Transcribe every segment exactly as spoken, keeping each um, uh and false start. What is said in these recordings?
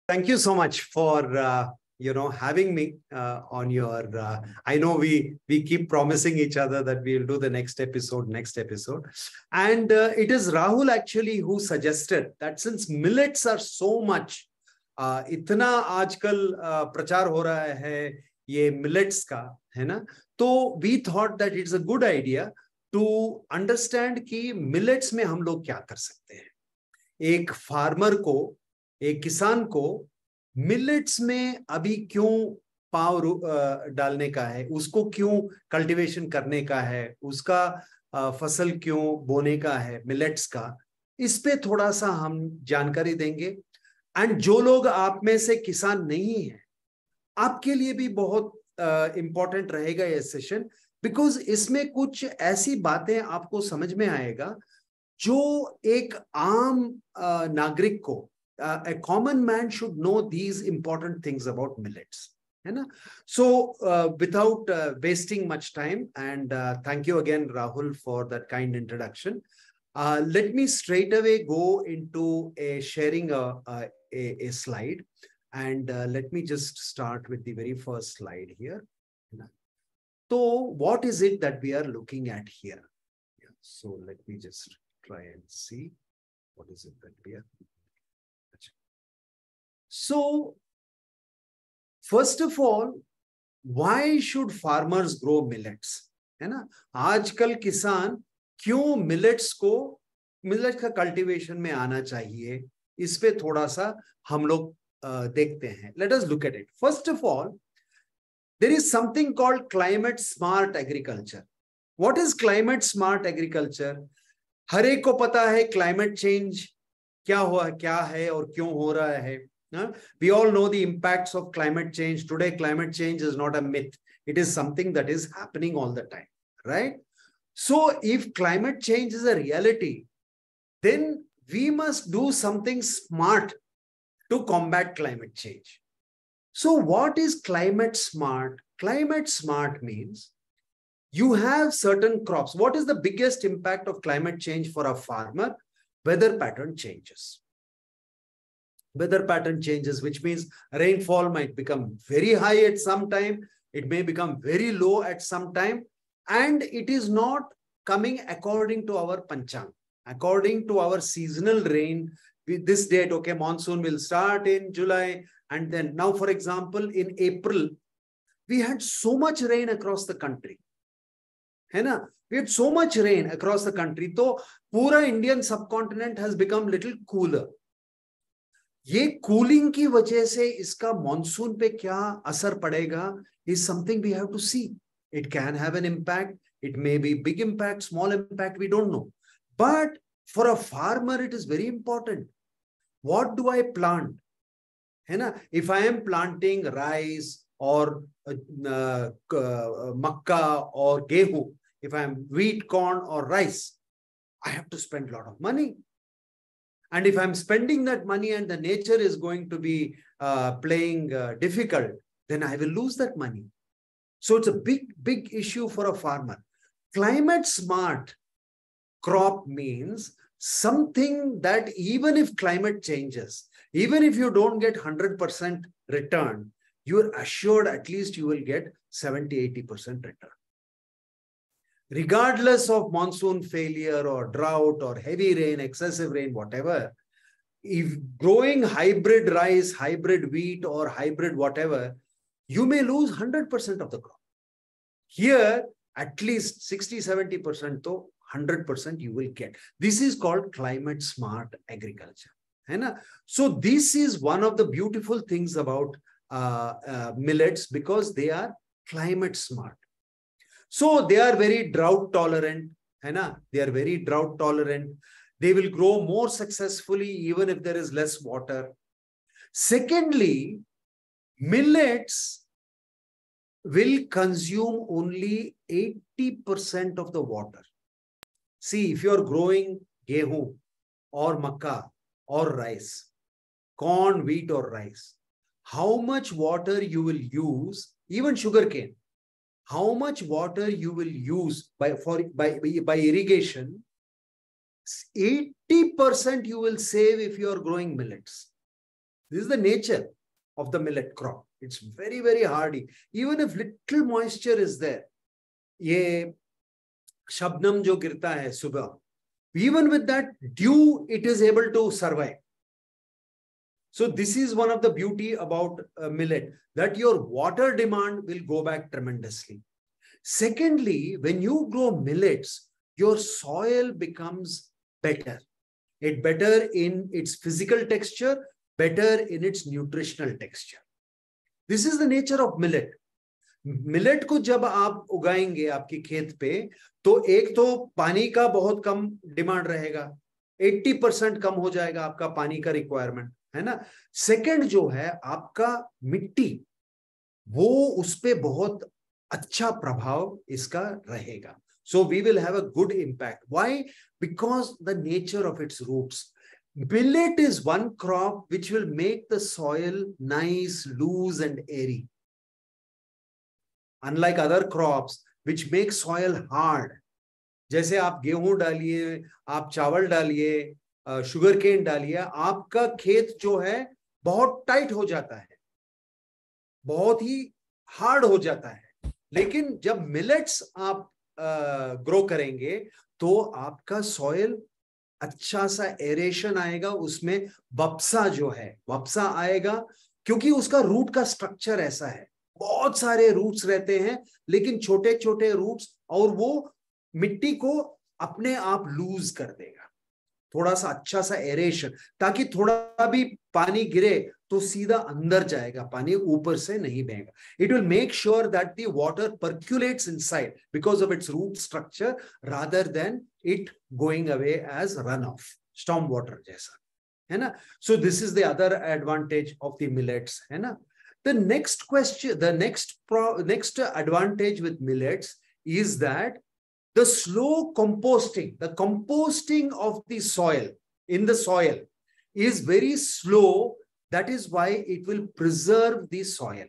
Thank you so much for uh, you know having me uh, on your. Uh, I know we we keep promising each other that we'll do the next episode, next episode, and uh, it is Rahul actually who suggested that since millets are so much, uh, इतना आजकल uh, प्रचार हो रहा है ये millets का, है ना? तो we thought that it's a good idea to understand कि millets में हम लोग क्या कर सकते हैं. एक फार्मर को, एक किसान को मिलेट्स में अभी क्यों पाव डालने का है, उसको क्यों कल्टीवेशन करने का है, उसका फसल क्यों बोने का है मिलेट्स का, इस पे थोड़ा सा हम जानकारी देंगे. एंड जो लोग आप में से किसान नहीं है, आपके लिए भी बहुत इंपॉर्टेंट रहेगा ये सेशन, बिकॉज इसमें कुछ ऐसी बातें आपको समझ में आएगा जो एक आम नागरिक को, a common man should know these important things about millets, है ना? So uh, without uh, wasting much time, and uh, thank you again Rahul for that kind introduction, uh, let me straight away go into a sharing a, a, a slide, and uh, let me just start with the very first slide here. So what is it that we are looking at here? Yeah, so let me just try and see what is it that we are. So, first of all, why should farmers grow millets? है ना? आजकल किसान क्यों millets को, millets का cultivation में आना चाहिए, इस पे थोड़ा सा हम लोग देखते हैं. Let us look at it. First of all, there is something called climate smart agriculture. What is climate smart agriculture? हर एक को पता है climate change क्या हुआ, क्या है और क्यों हो रहा है. Uh, we all know the impacts of climate change. Today, climate change is not a myth. It is something that is happening all the time, right? So if climate change is a reality, then we must do something smart to combat climate change. So what is climate smart? Climate smart means you have certain crops. What is the biggest impact of climate change for a farmer? Weather pattern changes. Weather pattern changes, which means rainfall might become very high at some time, it may become very low at some time, and it is not coming according to our panchang, according to our seasonal rain. With this date, okay, monsoon will start in July, and then now, for example, in April, we had so much rain across the country. है ना? We had so much rain across the country, so पूरा Indian subcontinent has become little cooler. ये cooling की वजह से इसका monsoon पे क्या असर पड़ेगा is something we have to see. It can have an impact. It may be big impact, small impact, we don't know. But for a farmer, it is very important. What do I plant? है ना? If I am planting rice or uh, uh, makka or gehu, if I am wheat, corn or rice, I have to spend a lot of money. And if I'm spending that money and the nature is going to be uh, playing uh, difficult, then I will lose that money. So it's a big, big issue for a farmer. Climate smart crop means something that even if climate changes, even if you don't get one hundred percent return, you're assured at least you will get seventy, eighty percent return. Regardless of monsoon failure or drought or heavy rain, excessive rain, whatever, if growing hybrid rice, hybrid wheat or hybrid whatever, you may lose one hundred percent of the crop. Here, at least sixty, seventy percent to one hundred percent you will get. This is called climate smart agriculture. है ना? So this is one of the beautiful things about uh, uh, millets, because they are climate smart. So they are very drought tolerant, है ना? They are very drought tolerant. They will grow more successfully even if there is less water. Secondly, millets will consume only eighty percent of the water. See, if you are growing gehu or makka or rice, corn, wheat or rice, how much water you will use, even sugarcane, how much water you will use by, for, by, by irrigation, eighty percent you will save if you are growing millets. This is the nature of the millet crop. It's very, very hardy. Even if little moisture is there, ये शबनम जो गिरता है सुबह, even with that dew, it is able to survive. So this is one of the beauty about uh, millet, that your water demand will go back tremendously. Secondly, when you grow millets, your soil becomes better. It better in its physical texture, better in its nutritional texture. This is the nature of millet. Millet को जब आप उगाएंगे आपकी खेत पे, तो एक तो पानी का बहुत कम डिमांड रहेगा, अस्सी परसेंट कम हो जाएगा आपका पानी का रिक्वायरमेंट, है ना. सेकंड जो है आपका मिट्टी, वो उस पे बहुत अच्छा प्रभाव इसका रहेगा. So we will have a good impact. Why? Because the nature of its roots. Millet is one crop which will make the soil nice, loose and airy. Unlike other crops which make soil hard. जैसे आप गेहूं डालिए, आप चावल डालिए, sugar cane डालिए, आपका खेत जो है बहुत टाइट हो जाता है, बहुत ही हार्ड हो जाता है. लेकिन जब मिलेट्स आप ग्रो uh, करेंगे तो आपका सॉइल अच्छा सा एरेशन आएगा, उसमें वप्सा जो है वप्सा आएगा, क्योंकि उसका रूट का स्ट्रक्चर ऐसा है. बहुत सारे रूट्स रहते हैं लेकिन छोटे छोटे रूट्स, और वो मिट्टी को अपने आप लूज कर देगा. थोड़ा सा अच्छा सा एरेशन, ताकि थोड़ा भी पानी गिरे तो सीधा अंदर जाएगा, पानी ऊपर से नहीं बहेगा. It will make sure that the water percolates inside because of its root structure rather than it going away as runoff, storm water जैसा, है ना. So this is the other advantage of the millets, है ना. The next question, the next pro, next advantage with millets is that the slow composting, the composting of the soil in the soil is very slow. That is why it will preserve the soil.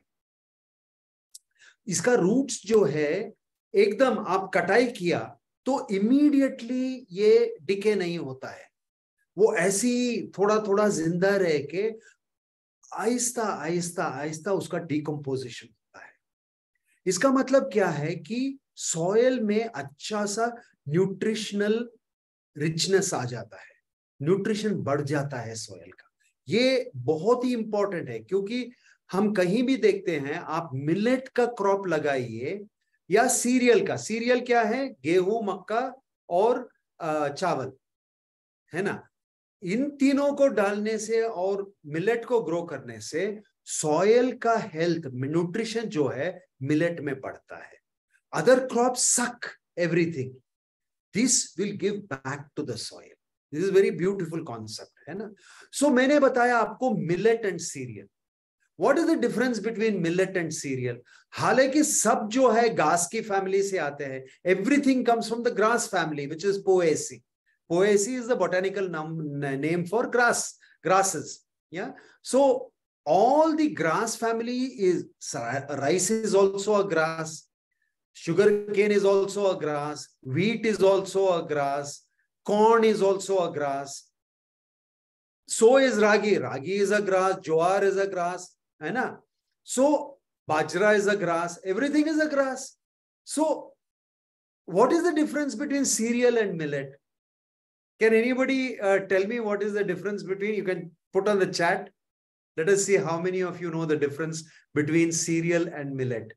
इसका roots जो है, एकदम आप कटाई किया तो immediately ये decay नहीं होता है, वो ऐसी थोड़ा थोड़ा जिंदा रह के आहिस्ता आहिस्ता आहिस्ता उसका decomposition होता है. इसका मतलब क्या है कि सॉयल में अच्छा सा न्यूट्रिशनल रिचनेस आ जाता है, न्यूट्रिशन बढ़ जाता है सॉयल का. ये बहुत ही इंपॉर्टेंट है, क्योंकि हम कहीं भी देखते हैं, आप मिलेट का क्रॉप लगाइए या सीरियल का, सीरियल क्या है, गेहूं, मक्का और चावल, है ना. इन तीनों को डालने से और मिलेट को ग्रो करने से सॉयल का हेल्थ, न्यूट्रिशन जो है मिलेट में बढ़ता है. Other crops suck everything. This will give back to the soil. This is a very beautiful concept, है ना. So मैंने बताया आपको millet and cereal. What is the difference between millet and cereal? हालांकि सब जो है घास की फैमिली से आते हैं. Everything comes from the grass family, which is Poaceae. Poaceae is the botanical name for grass, grasses. Yeah. So all the grass family is, rice is also a grass. Sugar cane is also a grass, wheat is also a grass, corn is also a grass. So is ragi. Ragi is a grass, jowar is a grass, है ना. So bajra is a grass, everything is a grass. So what is the difference between cereal and millet? Can anybody uh, tell me what is the difference between? You can put on the chat. Let us see how many of you know the difference between cereal and millet.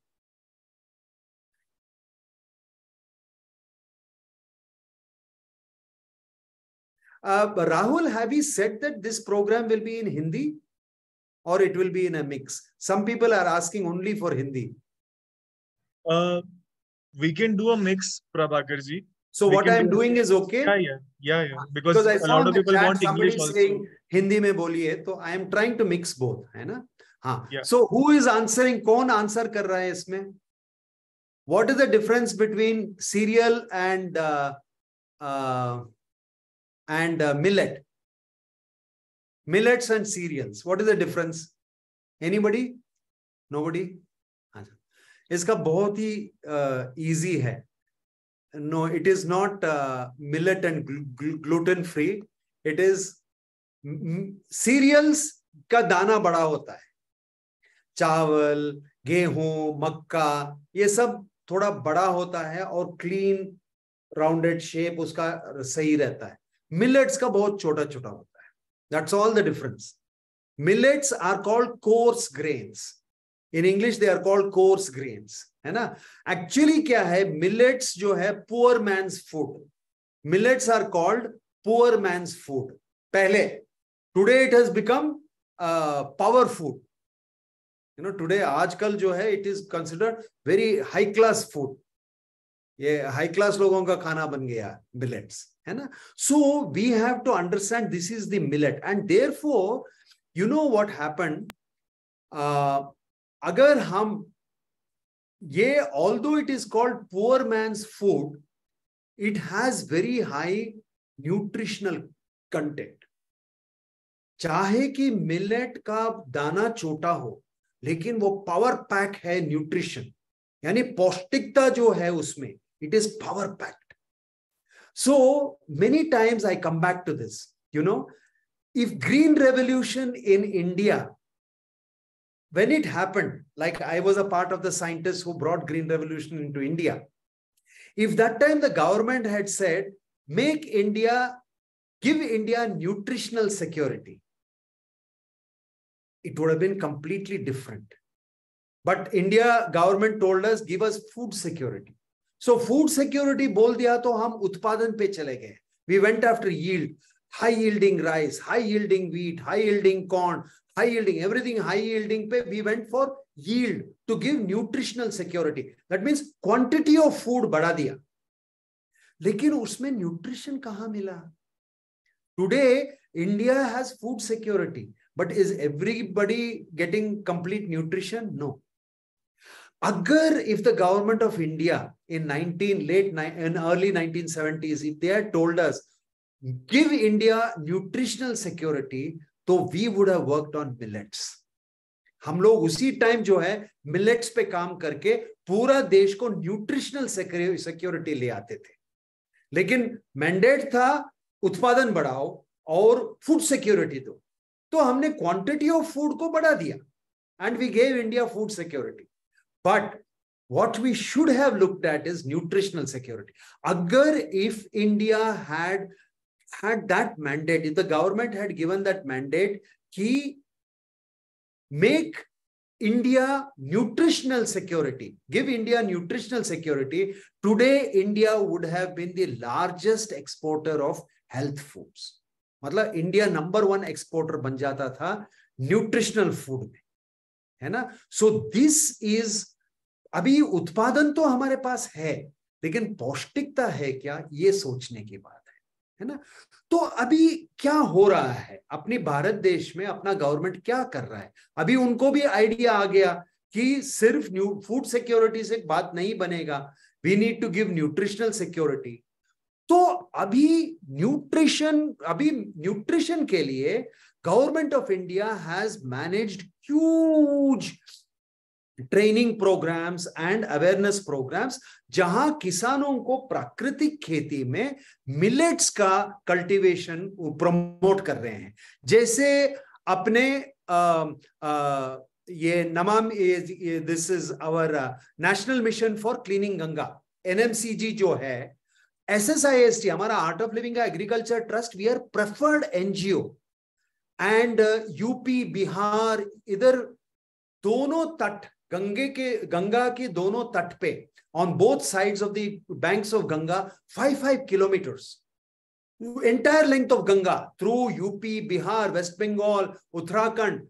Uh, Rahul, have you said that this program will be in Hindi or it will be in a mix? Some people are asking only for Hindi. Uh, we can do a mix, Prabhakarji. So we what I am do doing is okay? Yeah, yeah, yeah, yeah. Because, because I a lot of people chat, want English also. Saying Hindi mein boliye, so I am trying to mix both, hai na? Haan. Yeah. So who is answering? Kaun answer kar raha hai isme? What is the difference between cereal and uh, uh, and uh, millet? Millets and cereals. What is the difference? Anybody? Nobody? इसका बहुत ही uh, easy है. No, it is not uh, millet and gl gluten free. It is cereals का दाना बड़ा होता है, चावल, गेहूं, मक्का, ये सब थोड़ा बड़ा होता है और क्लीन राउंडेड शेप उसका सही रहता है। मिलेट्स का बहुत छोटा छोटा होता है। That's all the difference. Millets are called coarse grains, in English they are called coarse grains, है ना। एक्चुअली क्या है, मिलेट्स जो है poor man's food, millets are called poor man's food पहले। Today it has become power food, you know, today आजकल जो है it is considered very high class food, ये हाई क्लास लोगों का खाना बन गया मिलेट्स, है ना। So we have to understand this is the millet and therefore you know what happened, अगर हम ये, although it is called poor man's food, it has very high nutritional content. चाहे कि मिलेट का दाना छोटा हो, लेकिन वो पावर पैक है न्यूट्रिशन, यानी पौष्टिकता जो है उसमें, it is power packed. So many times I come back to this, you know, if green revolution in India, when it happened, like I was a part of the scientists who brought green revolution into India, if that time the government had said, make India, give India nutritional security, it would have been completely different. But India government told us, give us food security. So food security बोल दिया तो हम उत्पादन पे चले गए. We went after yield, high yielding rice, high yielding wheat, high yielding corn, high yielding everything, high yielding पे we went for yield to give nutritional security. That means quantity of food बढ़ा दिया. लेकिन उसमें nutrition कहाँ मिला? Today India has food security, but is everybody getting complete nutrition? No. Agar, if the government of India in nineteen late in early nineteen seventies, if they had told us, give India nutritional security, तो we would have worked on millets. हम लोग उसी time जो है millets पे काम करके पूरा देश को न्यूट्रिशनल सिक्योरिटी ले आते थे. लेकिन मैंडेट था उत्पादन बढ़ाओ और फूड सिक्योरिटी दो, तो हमने क्वांटिटी ऑफ फूड को बढ़ा दिया and we gave India food security. But what we should have looked at is nutritional security. Agar if India had had that mandate, if the government had given that mandate, ki make India nutritional security, give India nutritional security, today India would have been the largest exporter of health foods. मतलब India number one exporter बन जाता था nutritional food में, है ना. So this is, अभी उत्पादन तो हमारे पास है, लेकिन पौष्टिकता है क्या, ये सोचने की बात है, है ना. तो अभी क्या हो रहा है अपने भारत देश में, अपना गवर्नमेंट क्या कर रहा है. अभी उनको भी आइडिया आ गया कि सिर्फ न्यू फूड सिक्योरिटी से बात नहीं बनेगा, we need to give nutritional security. तो अभी न्यूट्रिशन, अभी न्यूट्रिशन के लिए government of India has managed huge training programmes and awareness programmes, जहां किसानों को प्राकृतिक खेती में मिलेट्स का कल्टीवेशन प्रमोट कर रहे हैं. जैसे अपने आ, आ, ये Namami, this is our national mission for cleaning Ganga, NMCG जो है, एसएसआईएसटी हमारा आर्ट ऑफ लिविंग का agriculture trust, we are preferred NGO and UP, Bihar, इधर दोनों तट, गंगे के गंगा के दोनों तट पे, on both sides of the banks of Ganga, five five kilometres entire length of Ganga through U P, Bihar, West Bengal, Uttarakhand,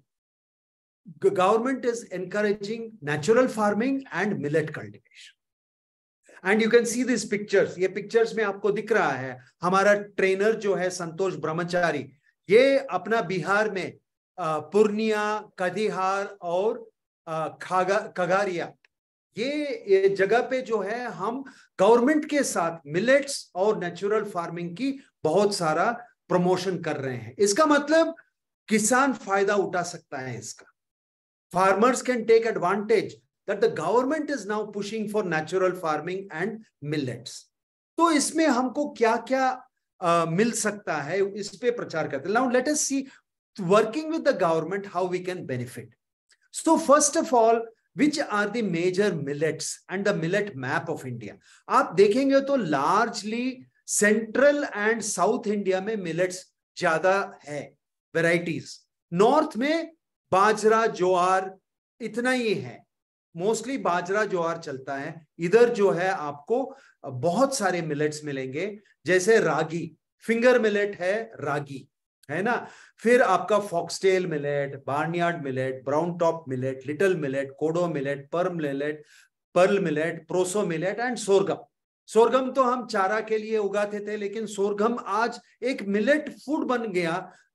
government is encouraging natural farming and millet cultivation. And you can see these pictures. ये pictures में आपको दिख रहा है हमारा trainer जो है संतोष ब्रह्मचारी, ये अपना बिहार में पूर्णिया, कटिहार और खागा खगारिया, ये, ये जगह पे जो है हम गवर्नमेंट के साथ मिलेट्स और नेचुरल फार्मिंग की बहुत सारा प्रमोशन कर रहे हैं. इसका मतलब किसान फायदा उठा सकता है इसका. Farmers can take advantage that the government is now pushing for natural farming and millets. तो इसमें हमको क्या क्या uh, मिल सकता है, इस पे प्रचार करते हैं. Now let us see working with the government, how we can benefit. So first of all, which are the major millets and the millet map of India? आप देखेंगे तो largely central and south India में millets ज्यादा है, varieties. North में बाजरा, ज्वार इतना ही है, mostly बाजरा ज्वार चलता है. इधर जो है आपको बहुत सारे मिलेट्स मिलेंगे, जैसे रागी, फिंगर मिलेट है रागी, है ना. फिर आपका foxtail millet, barnyard millet, brown top millet, little millet, kodo millet, pearl millet, pearl millet, proso millet and sorghum. Sorghum तो हम चारा के लिए उगाते थे, लेकिन सोरगम आज एक मिलेट फूड बन गया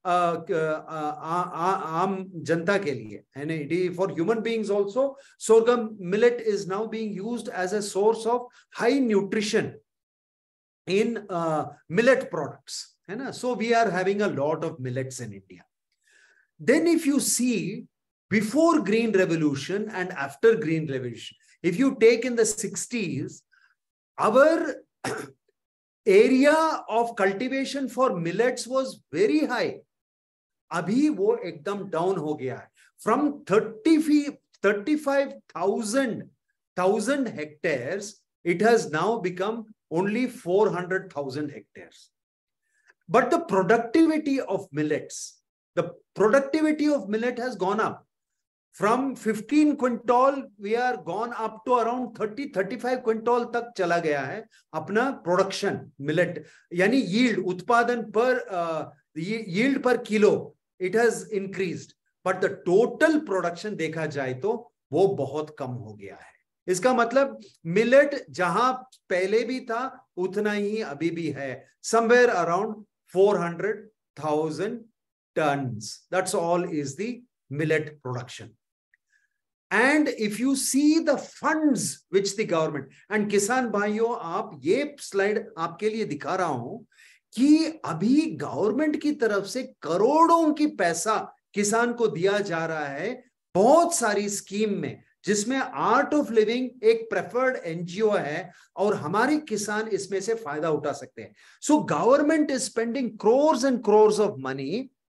आम जनता के लिए, है ना. For human beings also sorghum millet is now being used as a source of high nutrition in uh, millet products, है ना. So we are having a lot of millets in India. Then if you see before Green Revolution and after Green Revolution, if you take in the sixties, our area of cultivation for millets was very high. अभी वो एकदम down हो गया है. From thirty-five thousand hectares, it has now become only four hundred thousand hectares. But the productivity of millets, the productivity of millet has gone up. From fifteen quintal, we are gone up to around thirty thirty-five quintal तक चला गया है अपना production millet, यानी yield, उत्पादन पर uh, yield per kilo, it has increased. But the total production देखा जाए तो वो बहुत कम हो गया है. इसका मतलब मिलेट जहां पहले भी था उतना ही अभी भी है, somewhere around four hundred thousand tons. That's all is the millet production. And if you see the funds which the government, and किसान भाइयों, आप ये स्लाइड आपके लिए दिखा रहा हूं कि अभी गवर्नमेंट की तरफ से करोड़ों की पैसा किसान को दिया जा रहा है बहुत सारी स्कीम में, जिसमें आर्ट ऑफ लिविंग एक प्रेफर्ड एनजीओ है और हमारे किसान इसमें से फायदा उठा सकते हैं. So government is spending crores and crores of money,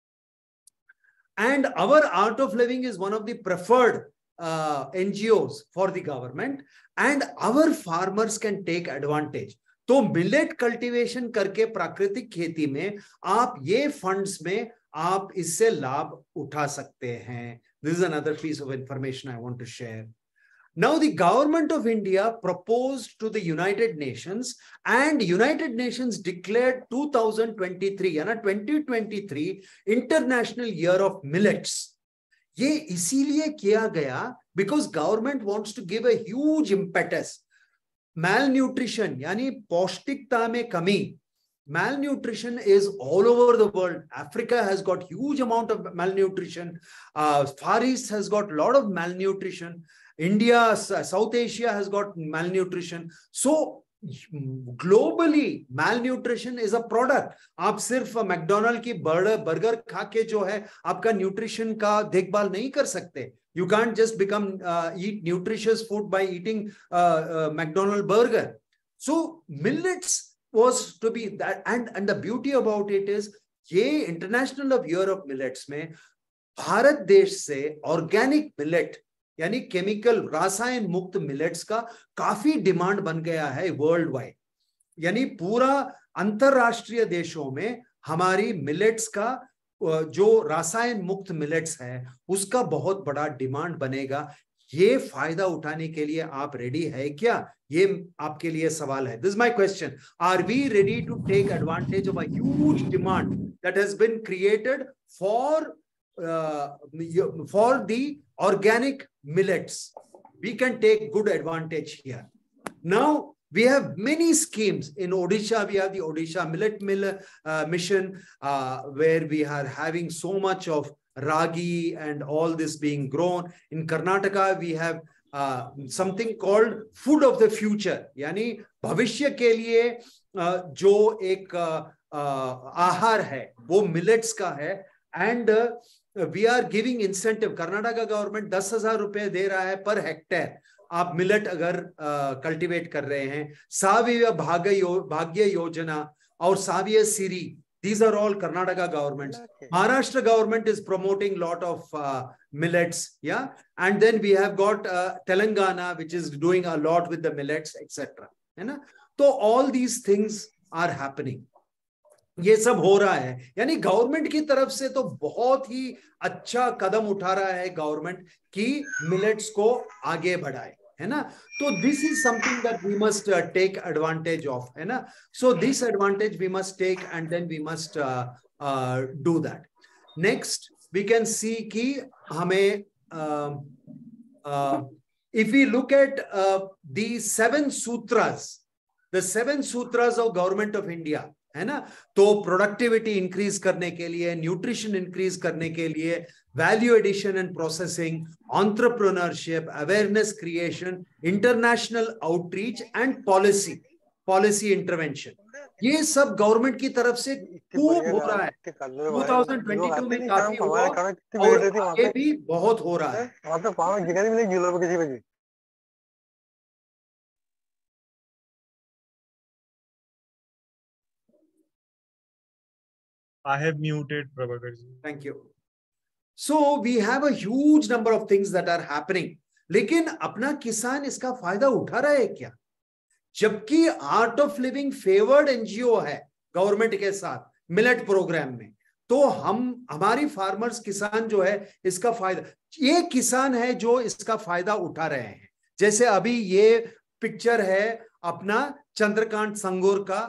and our Art of Living is one of the preferred NGOs for the government, and our farmers can take advantage. तो मिलेट कल्टीवेशन करके प्राकृतिक खेती में आप ये फंड्स में आप इससे लाभ उठा सकते हैं. This is another piece of information I want to share. Now, the government of India proposed to the United Nations, and United Nations declared two thousand twenty-three, यानी twenty twenty-three International Year of Millets. ये इसीलिए किया गया because government wants to give a huge impetus. Malnutrition, यानी पौष्टिकता में कमी. Malnutrition is all over the world. Africa has got huge amount of malnutrition. Uh, Far East has got a lot of malnutrition. India, South Asia has got malnutrition. So globally, malnutrition is a product. आप सिर्फ McDonald की burger burger खा के जो है आपका nutrition का देखभाल नहीं कर सकते. You can't just become uh, eat nutritious food by eating uh, uh, McDonald burger. So millets was to be that, and and the beauty about it is ये international of year of millets में भारत देश से organic millet यानी chemical रासायन मुक्त millets का काफी डिमांड बन गया है वर्ल्ड वाइड. यानी पूरा अंतरराष्ट्रीय देशों में हमारी मिलेट्स का जो रासायन मुक्त मिलेट्स है उसका बहुत बड़ा डिमांड बनेगा. ये फायदा उठाने के लिए आप रेडी है क्या? ये आपके लिए सवाल है. This my question, are we ready to take advantage of a huge demand that has been created for for the organic millets? We can take good advantage here. Now we have many schemes in Odisha. We have the Odisha Millet Mill uh, Mission, uh, where we are having so much of ragi and all this being grown. In Karnataka, we have uh, something called food of the future. यानी भविष्य के लिए uh, जो एक uh, uh, आहार है वो millets का है. And uh, we are giving incentive. Karnataka government दस हजार रुपए दे रहा है पर हेक्टेयर आप मिलेट अगर कल्टीवेट uh, कर रहे हैं. सावीय भाग्य यो, भाग्य योजना और सावीय सिरी These are all Karnataka governments. Maharashtra government is promoting lot of uh, millets, yeah. And then we have got uh, Telangana, which is doing a lot with the millets, et cetera. है ना? तो all these things are happening. ये सब हो रहा है, यानी government की तरफ से तो बहुत ही अच्छा कदम उठा रहा है गवर्नमेंट कि मिलेट्स को आगे बढ़ाए, है ना? तो this is something that we must take advantage of, है ना? So this advantage we must take and then we must do that. Next we can see कि हमें if we look at the seven sutras, the seven sutras of government of India, है ना? तो productivity increase करने के लिए, न्यूट्रिशन इंक्रीज करने के लिए, value addition and processing, entrepreneurship, awareness creation, international outreach and policy policy intervention, ये सब गवर्नमेंट की तरफ से खूब हो रहा है. दो हज़ार बाईस में काफी हुआ और ये भी बहुत हो रहा है. I have muted Prabhakar ji. Thank you. So we have a huge number of things that are happening. लेकिन अपना किसान इसका फायदा उठा रहा है क्या? जबकि Art of Living favoured NGO है गवर्नमेंट के साथ मिलेट प्रोग्राम में, तो हम हमारी फार्मर्स किसान जो है इसका फायदा, ये किसान है जो इसका फायदा उठा रहे हैं. जैसे अभी ये पिक्चर है अपना चंद्रकांत संगूर का,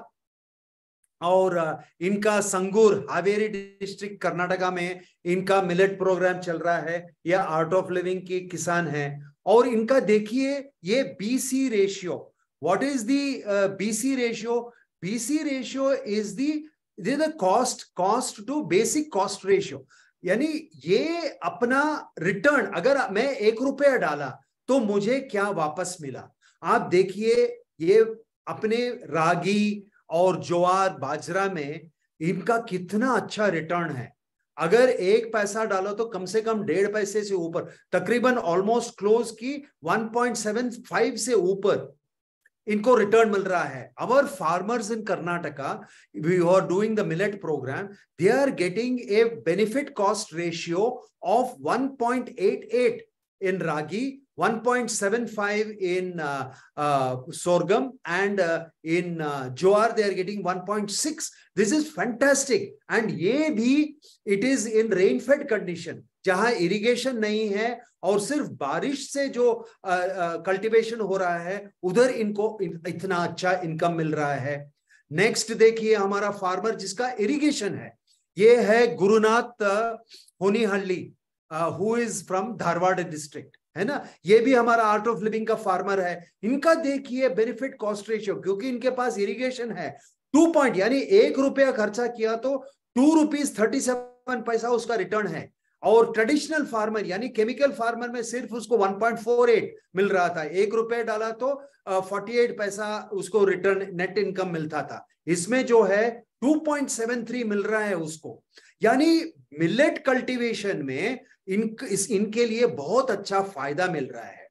और इनका संगूर हावेरी डिस्ट्रिक्ट कर्नाटका में इनका मिलेट प्रोग्राम चल रहा है. यह आर्ट ऑफ लिविंग के किसान हैं और इनका देखिए ये BC ratio. What is the BC ratio? BC ratio is the the cost cost to basic cost ratio. यानी ये अपना रिटर्न, अगर मैं एक रुपया डाला तो मुझे क्या वापस मिला. आप देखिए ये अपने रागी और ज्वार बाजरा में इनका कितना अच्छा रिटर्न है. अगर एक पैसा डालो तो कम से कम डेढ़ पैसे से ऊपर, तकरीबन ऑलमोस्ट क्लोज की वन पॉइंट सेवन फाइव से ऊपर इनको रिटर्न मिल रहा है. Our farmers in Karnataka, we are doing the millet program, they are getting a benefit cost ratio of one point eight eight in ragi, one point seven five in uh, uh, sorghum, and uh, in uh, jowar they are getting one point six. This is fantastic. And ye bhi, it is in rain fed condition, जहां irrigation नहीं है और सिर्फ बारिश से जो cultivation uh, uh, हो रहा है, उधर इनको इतना अच्छा इनकम मिल रहा है. नेक्स्ट देखिए हमारा फार्मर जिसका इरिगेशन है, ये है Gurunath Honihalli, who is from Dharwad district, है ना? ये भी हमारा आर्ट ऑफ लिविंग का फार्मर है. इनका देखिए बेनिफिट कॉस्ट रेशियो, क्योंकि इनके पास इरिगेशन है, टू पॉइंट यानी एक रुपया खर्चा किया तो टू रुपीज थर्टी सेवन पैसा उसका रिटर्न है. और ट्रेडिशनल फार्मर यानी केमिकल फार्मर में सिर्फ उसको वन पॉइंट फोर एट मिल रहा था, एक रुपया डाला तो फोर्टी एट पैसा उसको रिटर्न नेट इनकम मिलता था. इसमें जो है टू पॉइंट सेवन थ्री मिल रहा है उसको. यानी मिलेट कल्टीवेशन में इन इस इनके लिए बहुत अच्छा फायदा मिल रहा है.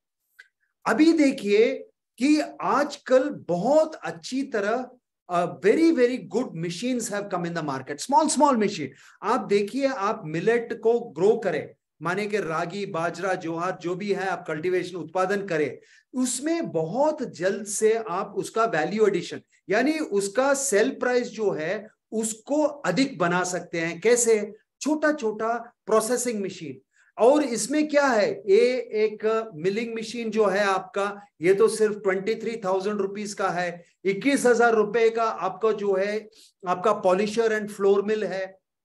अभी देखिए कि आजकल बहुत अच्छी तरह very very good machines have come in the market, small small machine. आप देखिए, आप मिलेट को ग्रो करें, माने कि रागी बाजरा ज्वार जो भी है आप कल्टीवेशन उत्पादन करें, उसमें बहुत जल्द से आप उसका वैल्यू एडिशन यानी उसका सेल प्राइस जो है उसको अधिक बना सकते हैं. कैसे? छोटा छोटा प्रोसेसिंग मशीन. और इसमें क्या है, ये एक मिलिंग मशीन जो है आपका, ये तो सिर्फ ट्वेंटी थ्री थाउजेंड रुपीज का है. इक्कीस हजार रुपए का आपका जो है आपका पॉलिशर एंड फ्लोर मिल है,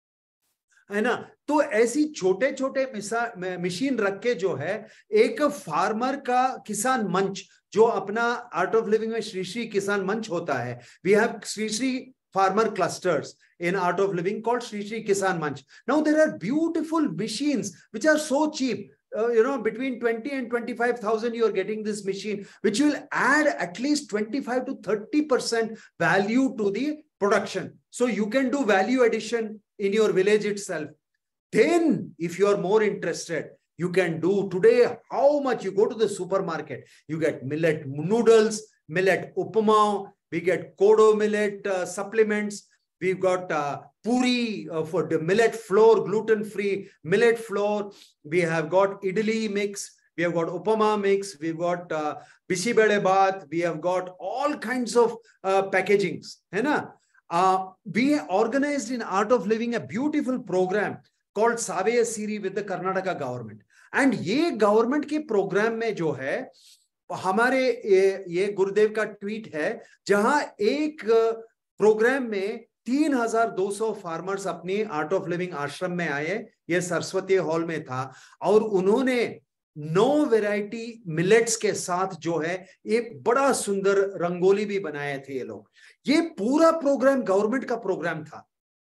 है ना? तो ऐसी छोटे छोटे मशीन रख के जो है एक फार्मर का किसान मंच, जो अपना आर्ट ऑफ लिविंग में श्री श्री किसान मंच होता है, we have Shri Shri farmer clusters in art of living called Shri Shri Kisan Manch. Now there are beautiful machines which are so cheap, uh, you know, between twenty and twenty-five thousand you are getting this machine, which will add at least twenty-five to thirty percent value to the production. So you can do value addition in your village itself. Then if you are more interested, you can do today how much. You go to the supermarket, you get millet noodles, millet upama, we get kodo millet uh, supplements, we've got uh, puri uh, for the millet flour, gluten free millet flour. We have got idli mix, we have got upama mix, we've got uh, bisi bele baat, we have got all kinds of uh, packagings, hai na? Uh, we organized in Art of Living a beautiful program called Savaya Siri with the Karnataka government. And ये government के program में जो है, हमारे ये, ये गुरुदेव का tweet है, जहां एक प्रोग्राम में तीन हजार दो सौ फार्मर्स अपनी आर्ट ऑफ लिविंग आश्रम में आए, ये सरस्वती हॉल में था, और उन्होंने नौ वैरायटी मिलेट्स के साथ जो है एक बड़ा सुंदर रंगोली भी बनाए थे ये लोग। ये पूरा प्रोग्राम गवर्नमेंट का प्रोग्राम था,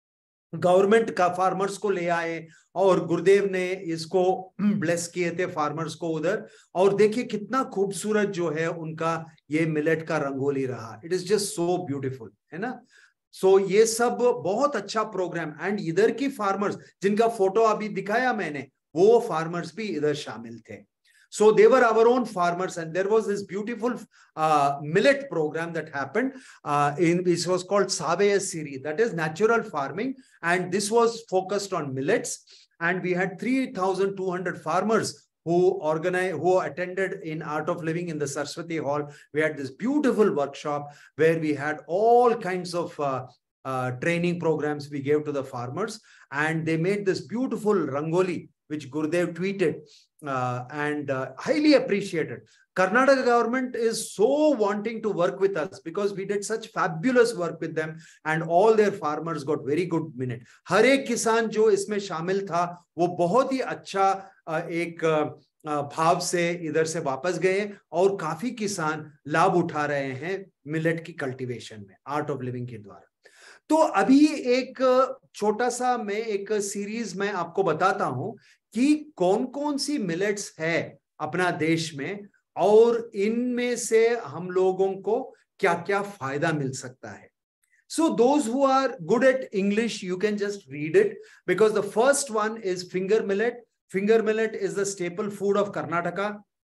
गवर्नमेंट का फार्मर्स को ले आए और गुरुदेव ने इसको ब्लेस किए थे फार्मर्स को उधर। और देखिए कितना खूबसूरत जो है उनका ये मिलेट का रंगोली रहा, it is just so beautiful, है ना। सो so, ये सब बहुत अच्छा प्रोग्राम। एंड इधर की फार्मर्स जिनका फोटो अभी दिखाया मैंने, वो फार्मर्स भी इधर शामिल थे। So they were our own farmers, and there was this beautiful uh, millet program that happened. Uh, in this was called Savaya Siri, that is natural farming, and this was focused on millets. And we had three thousand two hundred farmers who organized, who attended in Art of Living in the Saraswati Hall. We had this beautiful workshop where we had all kinds of uh, uh, training programs we gave to the farmers, and they made this beautiful rangoli, which Gurudev tweeted. Uh, and uh, highly appreciated. Karnataka government is so wanting to work with us because we did such fabulous work with them, and all their farmers got very good minute. हर एक किसान जो इसमें शामिल था वो बहुत ही अच्छा uh, एक uh, भाव से इधर से वापस गए, और काफी किसान लाभ उठा रहे हैं मिलेट की कल्टीवेशन में आर्ट ऑफ लिविंग के द्वारा। तो अभी एक छोटा सा मैं एक सीरीज में आपको बताता हूं कि कौन कौन सी मिलेट्स है अपना देश में, और इनमें से हम लोगों को क्या क्या फायदा मिल सकता है। So those who are good at English, you can just read it, because the first one is finger millet. Finger millet is the staple food of Karnataka.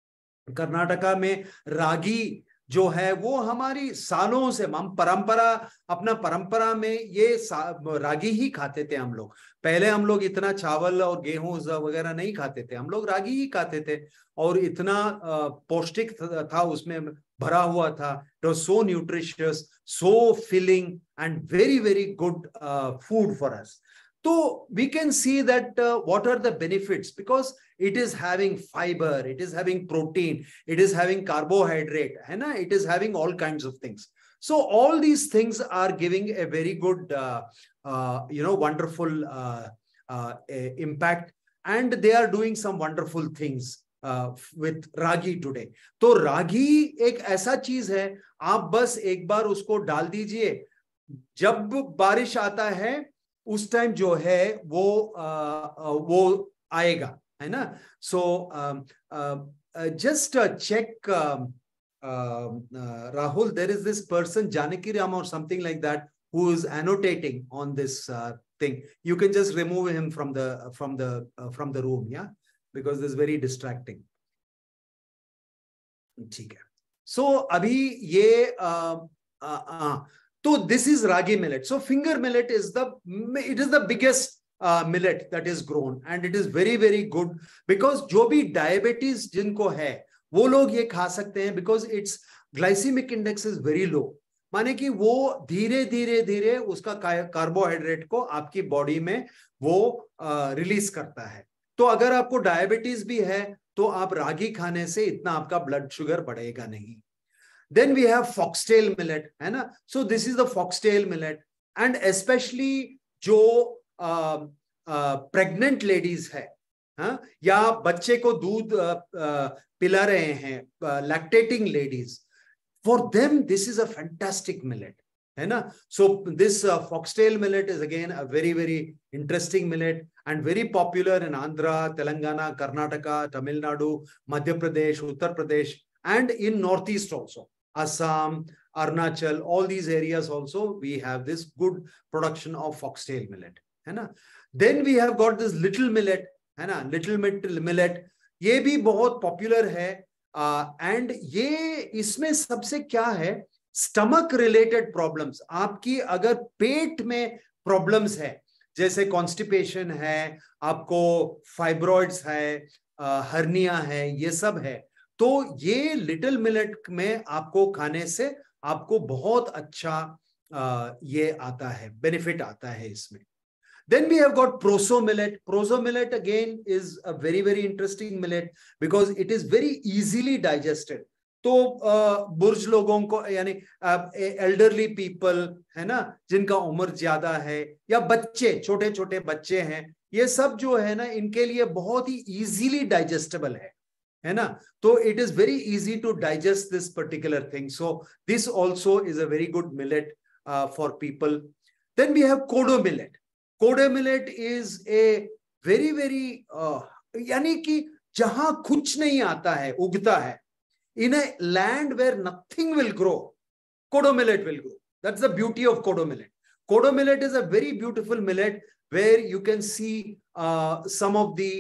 Karnataka में रागी जो है वो हमारी सालों से, हम परंपरा, अपना परंपरा में ये रागी ही खाते थे हम लोग। पहले हम लोग इतना चावल और गेहूं वगैरह नहीं खाते थे, हम लोग रागी ही खाते थे, और इतना पौष्टिक था, उसमें भरा हुआ था। It was so nutritious, so filling and very very good food for us. So we can see that uh, what are the benefits, because it is having fiber, it is having protein, it is having carbohydrate, hai na? It is having all kinds of things. So all these things are giving a very good, uh, uh, you know, wonderful uh, uh, impact, and they are doing some wonderful things uh, with ragi today. तो रागी एक ऐसा चीज है, आप बस एक बार उसको डाल दीजिए, जब बारिश आता है उस टाइम जो है वो आ, वो आएगा, है ना। So just check Rahul, there is this person Janaki Ram or something like that who is annotating on this uh, thing. You can just remove him from the from the uh, from the room, yeah, because this is very distracting. ठीक है। So अभी ये uh, uh, uh, so this is ragi millet. So finger millet is the, it is the biggest uh, millet that is grown, and it is very very good, because जो भी diabetes जिनको है वो लोग ये खा सकते हैं, because its glycemic index is very low. माने कि वो धीरे धीरे धीरे उसका कार्बोहाइड्रेट को आपकी बॉडी में वो रिलीज uh, करता है। तो अगर आपको डायबिटीज भी है तो आप रागी खाने से इतना आपका ब्लड शुगर बढ़ेगा नहीं। Then we have foxtail millet, है ना। So this is the foxtail millet, and especially जो uh, uh, pregnant ladies है, हाँ, या बच्चे को दूध uh, uh, पिला रहे हैं, uh, lactating ladies, for them this is a fantastic millet, है ना। So this uh, foxtail millet is again a very very interesting millet, and very popular in Andhra, Telangana, Karnataka, Tamil Nadu, Madhya Pradesh, Uttar Pradesh, and in Northeast also. Assam, Arunachal, all these areas also we have this good production of foxtail millet, है ना। Then we have got this little millet, है ना, little millet, ये भी बहुत popular है, uh, and ये इसमें सबसे क्या है स्टमक रिलेटेड प्रॉब्लम्स, आपकी अगर पेट में प्रॉब्लम्स है, जैसे कॉन्स्टिपेशन है, आपको फाइब्रॉइड्स है, हर्निया है, ये सब है, तो ये लिटिल मिलेट में आपको खाने से आपको बहुत अच्छा आ, ये आता है, बेनिफिट आता है इसमें. Then we have got proso millet. Proso millet again is a very very interesting millet because it is very easily digested. तो बुर्ज लोगों को यानी एल्डरली पीपल है ना, जिनका उम्र ज्यादा है, या बच्चे, छोटे छोटे बच्चे हैं, ये सब जो है ना, इनके लिए बहुत ही इजीली डाइजेस्टेबल है है ना. तो it is very easy to digest this particular thing. So this also is a very good millet for people. Then we have kodo millet. Kodo millet is a very very यानी कि जहां कुछ नहीं आता है, उगता है, in a land where nothing will grow, kodo millet will grow. That's the beauty of kodo millet. Kodo millet is a very beautiful millet where you can see uh, some of the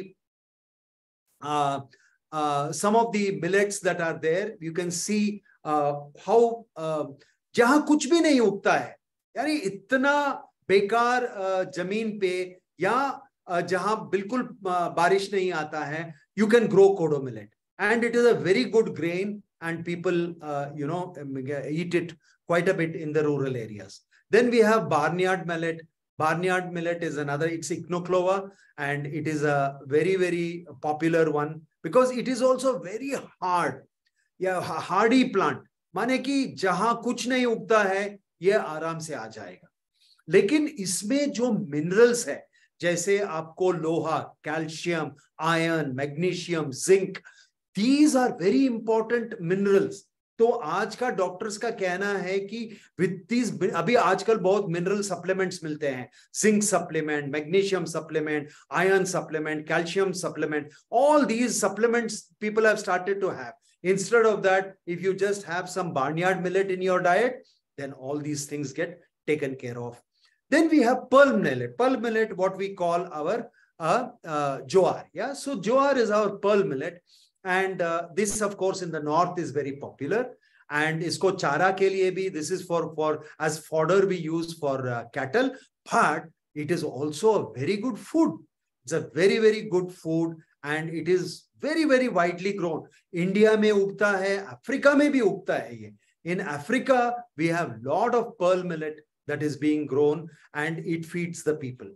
uh, uh, some of the millets that are there. You can see uh, how uh, जहां कुछ भी नहीं उगता है, यानी इतना बेकार uh, जमीन पे, या uh, जहां बिल्कुल uh, बारिश नहीं आता है, you can grow kodo millet. And it is a very good grain, and people, uh, you know, eat it quite a bit in the rural areas. Then we have barnyard millet. Barnyard millet is another, it's Ichnoclova, and it is a very, very popular one because it is also very hard. Yeah, hardy plant. माने कि जहां कुछ नहीं उगता है, ये आराम से आ जाएगा. लेकिन इसमें जो मिनरल्स है, जैसे आपको लोहा, calcium, iron, magnesium, zinc, these are very important minerals. तो आज का डॉक्टर्स का कहना है कि with these, अभी आजकल बहुत मिनरल सप्लीमेंट्स मिलते हैं, zinc supplement, magnesium supplement, iron supplement, calcium supplement, all these supplements people have started to have. Instead of that, if you just have some barnyard millet in your diet, then all these things get taken care of. Then we have pearl millet. Pearl millet, what we call our uh, uh, jowar. Yeah, so jowar is our pearl millet. And uh, this, of course, in the north is very popular. And isko chara ke liye bhi, this is for, for as fodder we use for uh, cattle. But it is also a very good food. It's a very, very good food. And it is very, very widely grown. India mein ugta hai, Africa mein bhi ugta hai ye. In Africa, we have lot of pearl millet that is being grown, and it feeds the people.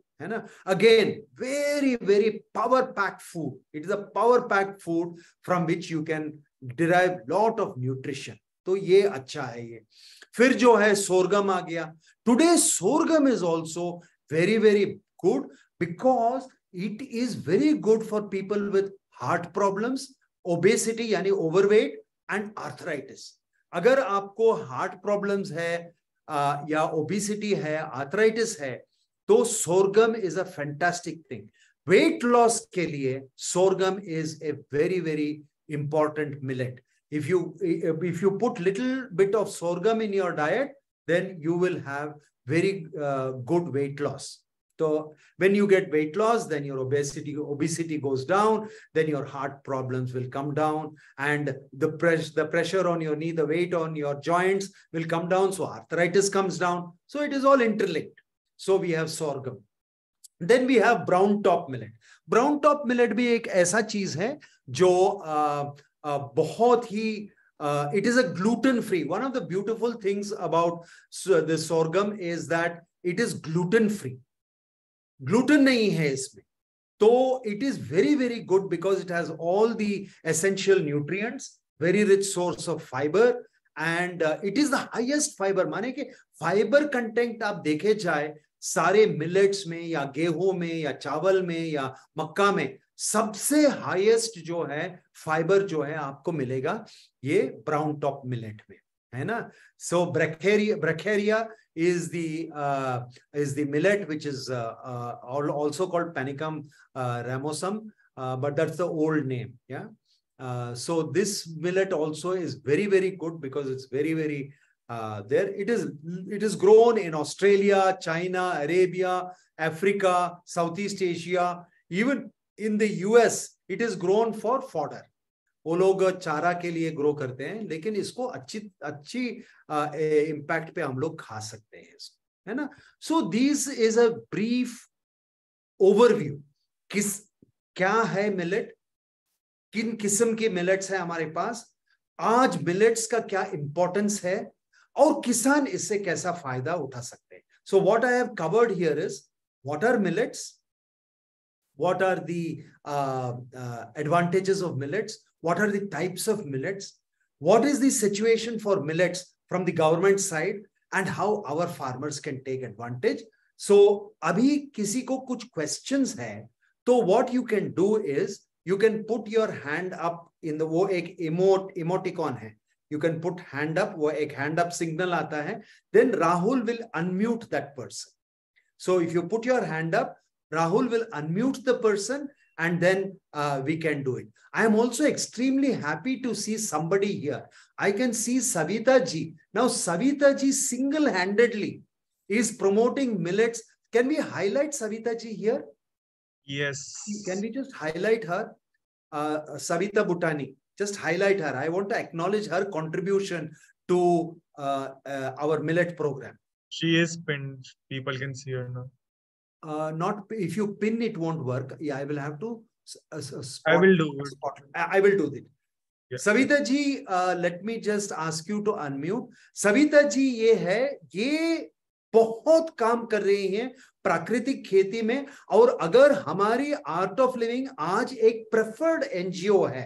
Again, very, very power-packed food. It is a power-packed food from which you can derive lot of nutrition. तो ये अच्छा है ये. फिर जो है sorghum आ गया. Today sorghum is also very, very good because it is very good for people with heart problems, obesity यानी overweight, and arthritis. अगर आपको heart problems है uh, या obesity है, arthritis है, तो sorghum is a fantastic thing. Weight loss के लिए sorghum is a very, very important millet. If you if you put little bit of sorghum in your diet, then you will have very uh, good weight loss. So when you get weight loss, then your obesity obesity goes down, then your heart problems will come down, and the press the pressure on your knee, the weight on your joints will come down. So arthritis comes down. So it is all interlinked. So we have sorghum. Then we have brown top millet. Brown top millet भी एक ऐसा चीज है जो uh, uh, बहुत ही uh, it is a gluten free. One of the beautiful things about the sorghum is that it is gluten free. Gluten नहीं है इसमें. So it is very, very good because it has all the essential nutrients, very rich source of fiber, and uh, it is the highest fiber. माने कि fiber content आप देखे जाए सारे millets में या गेहूं में या चावल में या मक्का में, सबसे हाईएस्ट जो है फाइबर जो है आपको मिलेगा ये ब्राउन टॉप मिलेट में, है ना. सो ब्रैकेरिया ब्रैकेरिया is the uh, is the millet which is uh, uh, also called Panicum uh, ramosum, uh, but that's the old name. Yeah. Uh, so this millet also is very, very good because it's very, very Uh, there it is. It is grown in Australia, China, Arabia, Africa, Southeast Asia, even in the U S. It is grown for fodder. वो लोग चारा के लिए grow करते हैं, लेकिन इसको अच्छी अच्छी इम्पैक्ट पे हम लोग खा सकते हैं इसको, है ना। So this is a brief overview, किस क्या है मिलेट, किन किस्म के मिलेट्स है हमारे पास, आज मिलेट्स का क्या इंपॉर्टेंस है और किसान इससे कैसा फायदा उठा सकते हैं. So what I have covered here is what are millets, what are the uh, uh, advantages of millets, what are the types of millets, what is the situation for millets from the government side, and how our farmers can take advantage. So abhi kisi ko kuch questions hai, to what you can do is you can put your hand up in the, wo ek emote emoticon hai, you can put hand up, wo ek hand up signal aata hai, then Rahul will unmute that person. So if you put your hand up, Rahul will unmute the person and then uh, we can do it. I am also extremely happy to see somebody here. I can see Savita ji. Now Savita ji single-handedly is promoting millets. Can we highlight Savita ji here? Yes. Can we just highlight her? Uh, Savita Bhutani. Just highlight her. I want to acknowledge her contribution to uh, uh, our millet program. She is pinned. People can see her now. Uh, not if you pin it won't work. Yeah, I will have to. Uh, spot, I will do it. Spot, I will do it. Yeah. Savita ji, uh, let me just ask you to unmute. Savita ji, ये है, ये बहुत काम कर रही हैं प्राकृतिक खेती में, और अगर हमारी आर्ट ऑफ लिविंग आज एक प्रेफर्ड एनजीओ है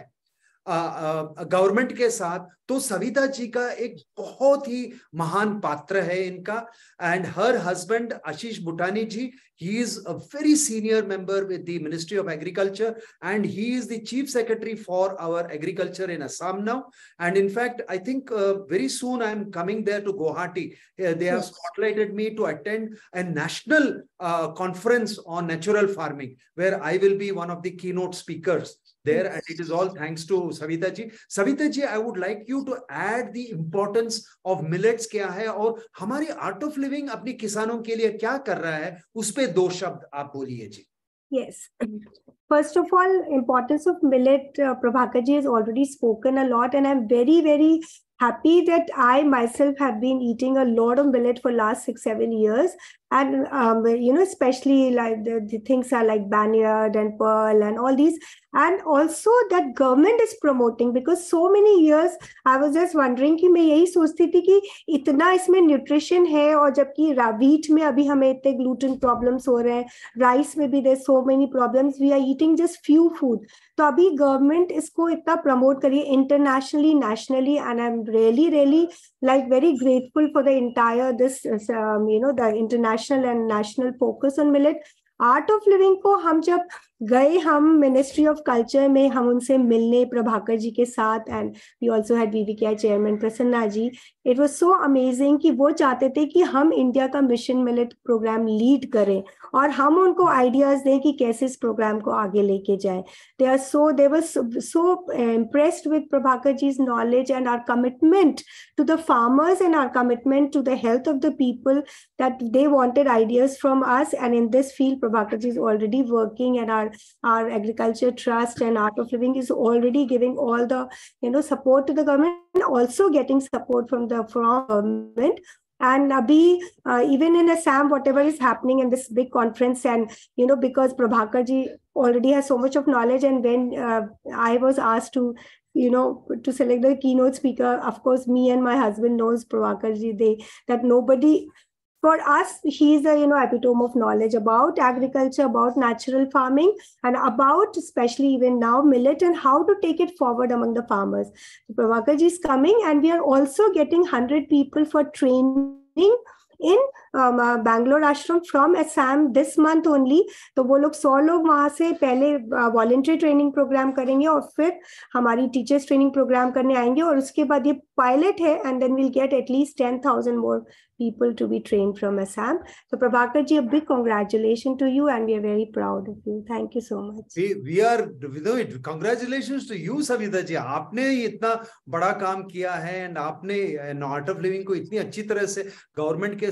गवर्नमेंट uh, uh, के साथ, तो सविता जी का एक बहुत ही महान पात्र है इनका. And her husband Ashish Bhutani ji, he is a very senior member with the Ministry of Agriculture and he is the chief secretary for our agriculture in Assam now. And in fact, I think uh, very soon I am coming there to Guwahati. Uh, they have spotlighted me to attend a national uh, conference on natural farming, where I will be one of the keynote speakers there, and it is all thanks to Savita ji. Savita ji, I would like you to add the importance of millets क्या है, और हमारी art of living अपने किसानों के लिए क्या कर रहा है, उस पे दो शब्द आप बोलिए जी. Yes. First of all, importance of millet, uh, Prabhakar ji has already spoken a lot, and I'm very, very happy that I myself have been eating a lot of millet for last six, seven years. And, um, you know, especially like the, the things are like Banyan and Pearl and all these. And also that government is promoting, because so many years I was just wondering कि मैं यही सोचती थी कि इतना इसमें nutrition है, और जबकि व्हीट में अभी हमें इतने ग्लूटेन प्रॉब्लम्स हो रहे हैं, राइस में भी there so many problems, we are eating just few food. तो अभी गवर्नमेंट इसको इतना प्रमोट करिए internationally, nationally, and I am really really like very grateful for the entire this um, you know the international and national focus on millet. Art of Living को हम जब गए, हम मिनिस्ट्री ऑफ कल्चर में हम उनसे मिलने प्रभाकर जी के साथ, and we also had VVKI chairman Prasanna ji. It was so amazing कि वो चाहते थे कि हम इंडिया का मिशन मिलेट प्रोग्राम लीड करें और हम उनको आइडियाज दें कि कैसे इस प्रोग्राम को आगे लेके जाएं. They are so they were so impressed with Prabhakar जी's knowledge and our commitment to the farmers and our commitment to the health of the people, that they wanted ideas from us. And in this field, Prabhakar ji is already working, and our our agriculture trust and art of living is already giving all the you know support to the government, and also getting support from the from government. And Abhi, uh, even in Assam, whatever is happening in this big conference, and you know because Prabhakar ji already has so much of knowledge, and when uh, I was asked to you know to select the keynote speaker, of course me and my husband knows Prabhakar ji, they that nobody. For us, he is the you know epitome of knowledge about agriculture, about natural farming, and about especially even now millet and how to take it forward among the farmers. Prabhakar ji is coming, and we are also getting one hundred people for training in um, uh, Bangalore Ashram from Assam this month only. तो वो लोग सौ लोग वहाँ से पहले voluntary training programme करेंगे और फिर हमारी टीचर्स ट्रेनिंग प्रोग्राम करने आएंगे, और उसके बाद ये पायलट है, and then we'll get at least ten thousand more people to be trained from Assam. So Prabhakar ji, a big congratulations to you, and we are very proud of you. Thank you so much. We, we are, you know, congratulations to you, Savita ji. आपने इतना बड़ा काम किया है, and आपने art of Living को इतनी अच्छी तरह से गवर्नमेंट के साथ जोड़ा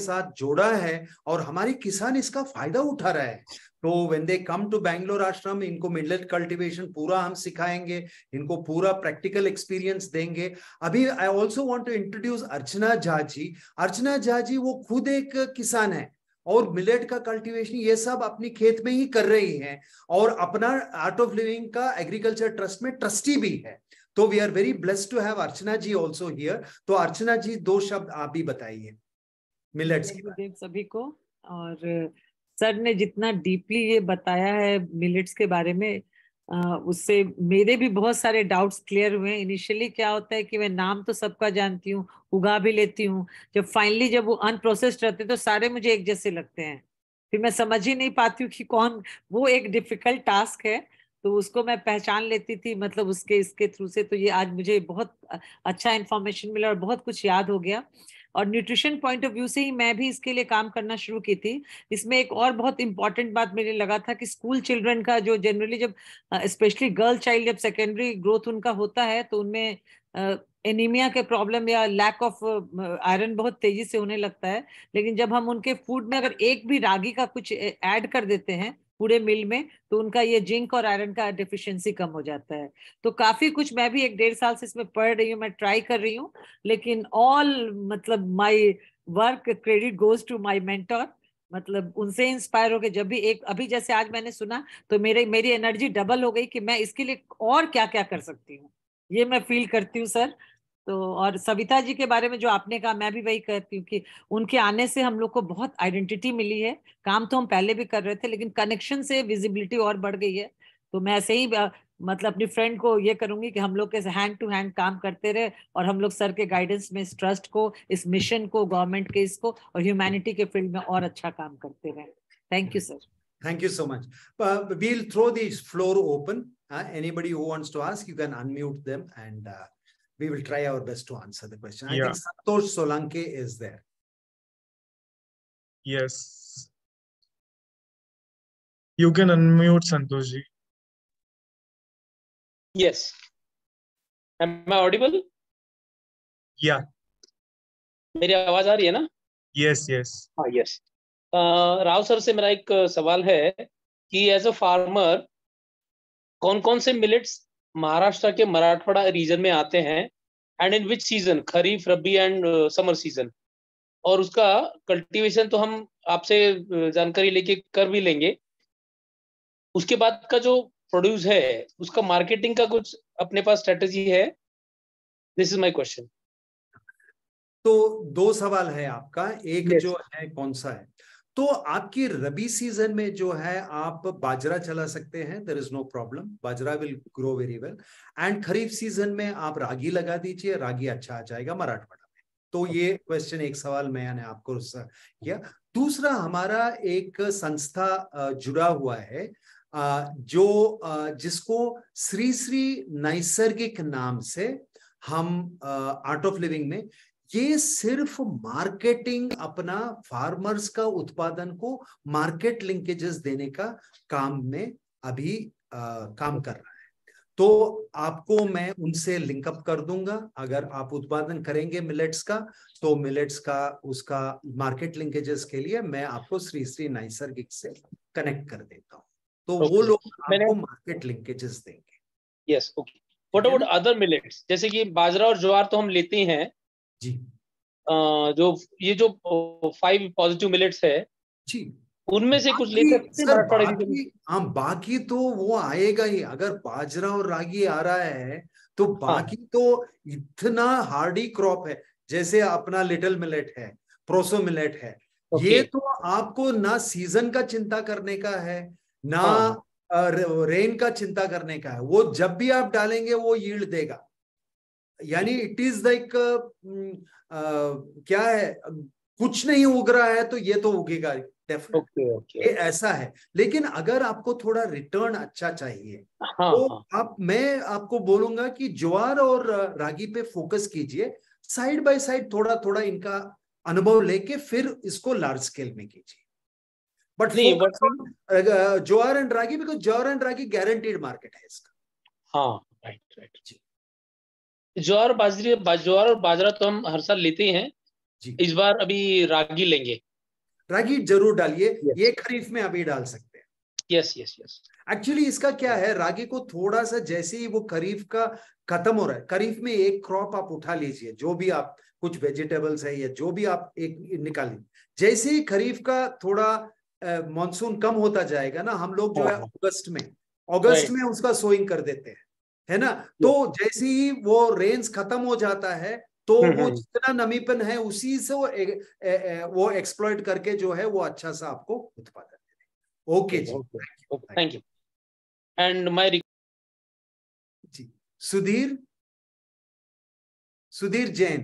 जोड़ा है और हमारे किसान इसका फायदा उठा रहे हैं। तो when they come to Bangalore ashram, इनको मिलेट कल्टीवेशन पूरा हम सिखाएंगे, इनको पूरा प्रैक्टिकल एक्सपीरियंस देंगे। अभी I also want to introduce Archana Jha ji. Archana Jha ji वो खुद एक किसान है और मिलेट का कल्टीवेशन ये सब अपनी खेत में ही कर रही हैं और अपना आर्ट ऑफ लिविंग का एग्रीकल्चर ट्रस्ट में ट्रस्टी भी है। तो we are very blessed to have Archana ji also here. तो अर्चना जी दो शब्द आप भी बताइए मिलेट्स के बारे में। सभी को, और सर ने जितना डीपली ये बताया है मिलेट्स के बारे में, आ, उससे मेरे भी बहुत सारे डाउट्स क्लियर हुए। इनिशियली क्या होता है कि मैं नाम तो सबका जानती हूँ, उगा भी लेती हूँ, जब फाइनली जब वो अनप्रोसेस्ड रहते तो सारे मुझे एक जैसे लगते हैं, फिर मैं समझ ही नहीं पाती हूँ कि कौन, वो एक डिफिकल्ट टास्क है। तो उसको मैं पहचान लेती थी मतलब उसके इसके थ्रू से। तो ये आज मुझे बहुत अच्छा इन्फॉर्मेशन मिला और बहुत कुछ याद हो गया। और न्यूट्रिशन पॉइंट ऑफ व्यू से ही मैं भी इसके लिए काम करना शुरू की थी। इसमें एक और बहुत इंपॉर्टेंट बात मुझे लगा था कि स्कूल चिल्ड्रन का जो जनरली जब स्पेशली गर्ल चाइल्ड जब सेकेंडरी ग्रोथ उनका होता है तो उनमें एनीमिया के प्रॉब्लम या लैक ऑफ आयरन बहुत तेजी से होने लगता है। लेकिन जब हम उनके फूड में अगर एक भी रागी का कुछ ऐड कर देते हैं पूरे मील में तो उनका ये जिंक और आयरन का डेफिशिएंसी कम हो जाता है। तो काफी कुछ मैं भी एक डेढ़ साल से इसमें पढ़ रही हूँ, मैं ट्राई कर रही हूँ। लेकिन ऑल मतलब my work credit goes to my mentor. मतलब उनसे इंस्पायर होके जब भी एक अभी जैसे आज मैंने सुना तो मेरे मेरी एनर्जी डबल हो गई कि मैं इसके लिए और क्या क्या कर सकती हूँ, ये मैं फील करती हूँ सर। तो और सविता जी के बारे में जो आपने कहा मैं भी वही कहती हूँ कि उनके आने से हम लोग को बहुत आइडेंटिटी मिली है। काम तो हम पहले भी कर रहे थे लेकिन कनेक्शन से विजिबिलिटी और बढ़ गई है। तो मैं ऐसे ही मतलब अपनी फ्रेंड को ये करूंगी कि हम लोग के हैंड टू हैंड काम करते रहे और हम लोग सर के गाइडेंस में इस ट्रस्ट को, इस मिशन को, गवर्नमेंट के इसको और ह्यूमैनिटी के फील्ड में और अच्छा काम करते रहे। Thank you sir. Thank you so much. Uh, we'll throw the floor open. Uh, anybody who wants to ask, you can unmute them and uh, we will try our best to answer the question. I Yeah. think Santosh Solanke is there. Yes. You can unmute Santosh ji. Yes. Am I audible? Yeah. मेरी आवाज आ रही है ना? Yes, yes. हाँ, yes. Uh, Rao sir से मेरा एक सवाल है कि एज अ फार्मर कौन कौन से मिलेट्स महाराष्ट्र के मराठवाड़ा रीजन में आते हैं and in which season, kharif, rabi and summer season, और उसका कल्टीवेशन तो हम आपसे जानकारी लेके कर भी लेंगे। उसके बाद का जो प्रोड्यूस है उसका मार्केटिंग का कुछ अपने पास स्ट्रेटेजी है? This is my question. तो दो सवाल है आपका, एक yes. जो है कौन सा है, तो आपकी रबी सीजन में जो है आप बाजरा चला सकते हैं, there is no problem, bajra will grow very well. And kharif season में आप रागी लगा दीजिए, रागी अच्छा आ जाएगा मराठवाड़ा में। तो ये क्वेश्चन एक सवाल मैंने आपको किया। दूसरा, हमारा एक संस्था जुड़ा हुआ है जो जिसको श्री श्री नैसर्गिक नाम से हम आर्ट ऑफ लिविंग में ये सिर्फ मार्केटिंग, अपना फार्मर्स का उत्पादन को मार्केट लिंकेजेस देने का काम में अभी आ, काम कर रहा है। तो आपको मैं उनसे लिंकअप कर दूंगा। अगर आप उत्पादन करेंगे मिलेट्स का तो मिलेट्स का उसका मार्केट लिंकेजेस के लिए मैं आपको श्री श्री नैसर्गिक से कनेक्ट कर देता हूँ। तो okay. वो लोग आपको मार्केट लिंकेजेस देंगे। Yes, okay. What about other millets, जैसे कि बाजरा और ज्वार तो हम लेते हैं जी। Uh, जो ये जो फाइव पॉजिटिव मिलेट्स है जी, उनमें से कुछ ले सकते हैं बाकी, हाँ बाकी तो वो आएगा ही। अगर बाजरा और रागी आ रहा है तो बाकी हाँ. तो इतना हार्डी क्रॉप है, जैसे अपना लिटिल मिलेट है, प्रोसो मिलेट है, okay. ये तो आपको ना सीजन का चिंता करने का है ना हाँ. रेन का चिंता करने का है। वो जब भी आप डालेंगे वो यील्ड देगा। यानी इट इज लाइक क्या है, कुछ नहीं उग रहा है तो ये तो उगेगा डेफिनेटली। okay, okay. ये ऐसा है। लेकिन अगर आपको थोड़ा रिटर्न अच्छा चाहिए हाँ, तो हाँ. आप मैं आपको बोलूंगा कि ज्वार और रागी पे फोकस कीजिए, साइड बाय साइड थोड़ा थोड़ा इनका अनुभव लेके फिर इसको लार्ज स्केल में कीजिए। But jowar and ragi, because jowar and ragi guaranteed market है इसका। हाँ, राइट राइट जी। ज्वार बाजरी ज्वार और बाजरा तो हम हर साल लेते हैं जी। इस बार अभी रागी लेंगे। रागी जरूर डालिए, Yes. ये खरीफ में अभी डाल सकते हैं। यस यस यस एक्चुअली इसका क्या है, रागी को थोड़ा सा जैसे ही वो खरीफ का खत्म हो रहा है, खरीफ में एक क्रॉप आप उठा लीजिए, जो भी आप कुछ वेजिटेबल्स है या जो भी आप एक निकालिए, जैसे ही खरीफ का थोड़ा मॉनसून कम होता जाएगा ना, हम लोग जो है अगस्त में अगस्त में उसका सोइंग कर देते हैं, है ना। तो जैसे ही वो रेंस खत्म हो जाता है तो वो जितना नमीपन है उसी से वो ए, ए, ए, वो एक्सप्लॉइट करके जो है वो अच्छा सा आपको उत्पादन देते। Okay ji, thank you. And my ji Sudhir Sudhir Jain,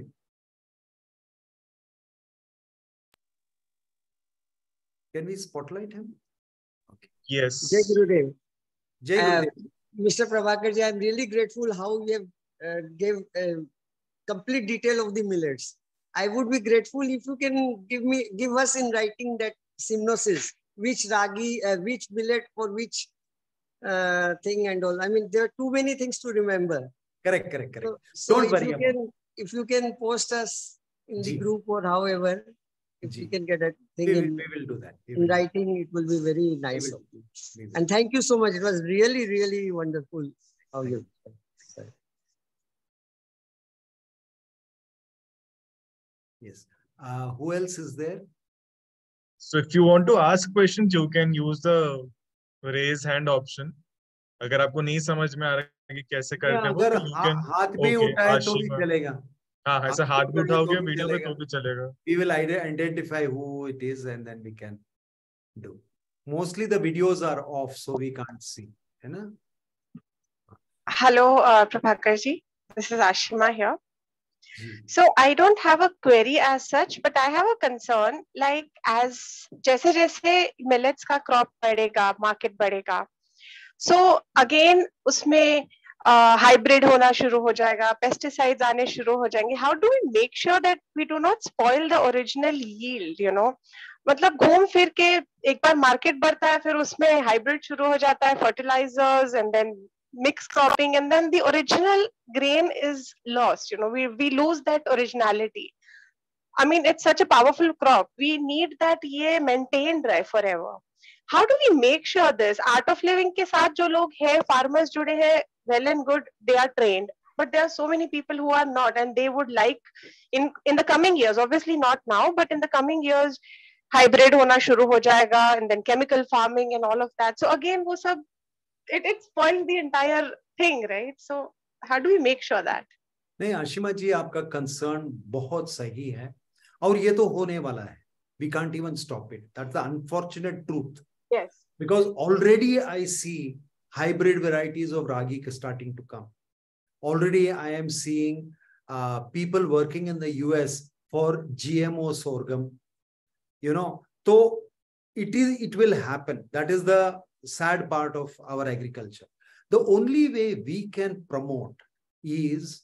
can we spotlight him? Yes. Jai Gurudev. जय Uh, Gurudev. Mister Prabhakar ji, I am really grateful how you have uh, gave uh, complete detail of the millets. I would be grateful if you can give me give us in writing that synopsis, which ragi, uh, which millet for which uh, thing and all. I mean, there are too many things to remember. Correct, correct, correct. So, so Don't if worry you about can, if you can post us in the Ji. group or however, if Ji. you can get a thing We will, in, we will do that. We in will do that. writing, it will be very nice will. of you. We will. And thank you so much. It was really, really wonderful. How you? Yes. Uh, who else is there? So if you want to ask questions, you can use the raise hand option. अगर आपको नहीं समझ में आ रहा है कि कैसे करते हैं वो, अगर तो you हा, can हाथ भी okay, उठाए तो भी आशिमा। चलेगा। हाँ ऐसा हाथ हाथ भी उठाए उठाओगे तो भी वीडियो में चलेगा। तो भी चलेगा। We will ide- identify who it is and then we can do. Mostly the videos are off, so we can't see. है ना? Hello, uh, Prabhakar ji. This is Ashima here. Ji. So I don't have a query as such, but I have a concern. Like as जैसे जैसे millets का crop बढ़ेगा, market बढ़ेगा, so again उसमें uh, hybrid होना शुरू हो जाएगा, pesticides आने शुरू हो जाएंगे. How do we make sure that we do not spoil the original yield? You know, मतलब घूम फिर के एक बार market बढ़ता है, फिर उसमें hybrid शुरू हो जाता है, fertilizers and then mixed cropping, and then the original grain is lost. You know, we we lose that originality. I mean, it's such a powerful crop. We need that ये maintained रहे forever. How do we make sure this? Art of living के साथ जो लोग हैं, farmers जुड़े हैं, well and good, they are trained. But there are so many people who are not, and they would like in in the coming years, obviously not now, but in the coming years, hybrid होना शुरू हो जाएगा, and then chemical farming and all of that. So again, वो सब it it spoils the entire thing, right? So how do we make sure that? नहीं आशिमा जी, आपका concern बहुत सही है और ये तो होने वाला है. We can't even stop it. That's the unfortunate truth. Yes. Because already I see hybrid varieties of ragi starting to come. Already I am seeing uh, people working in the U S for G M O sorghum. You know, so it is it will happen. That is the sad part of our agriculture. The only way we can promote is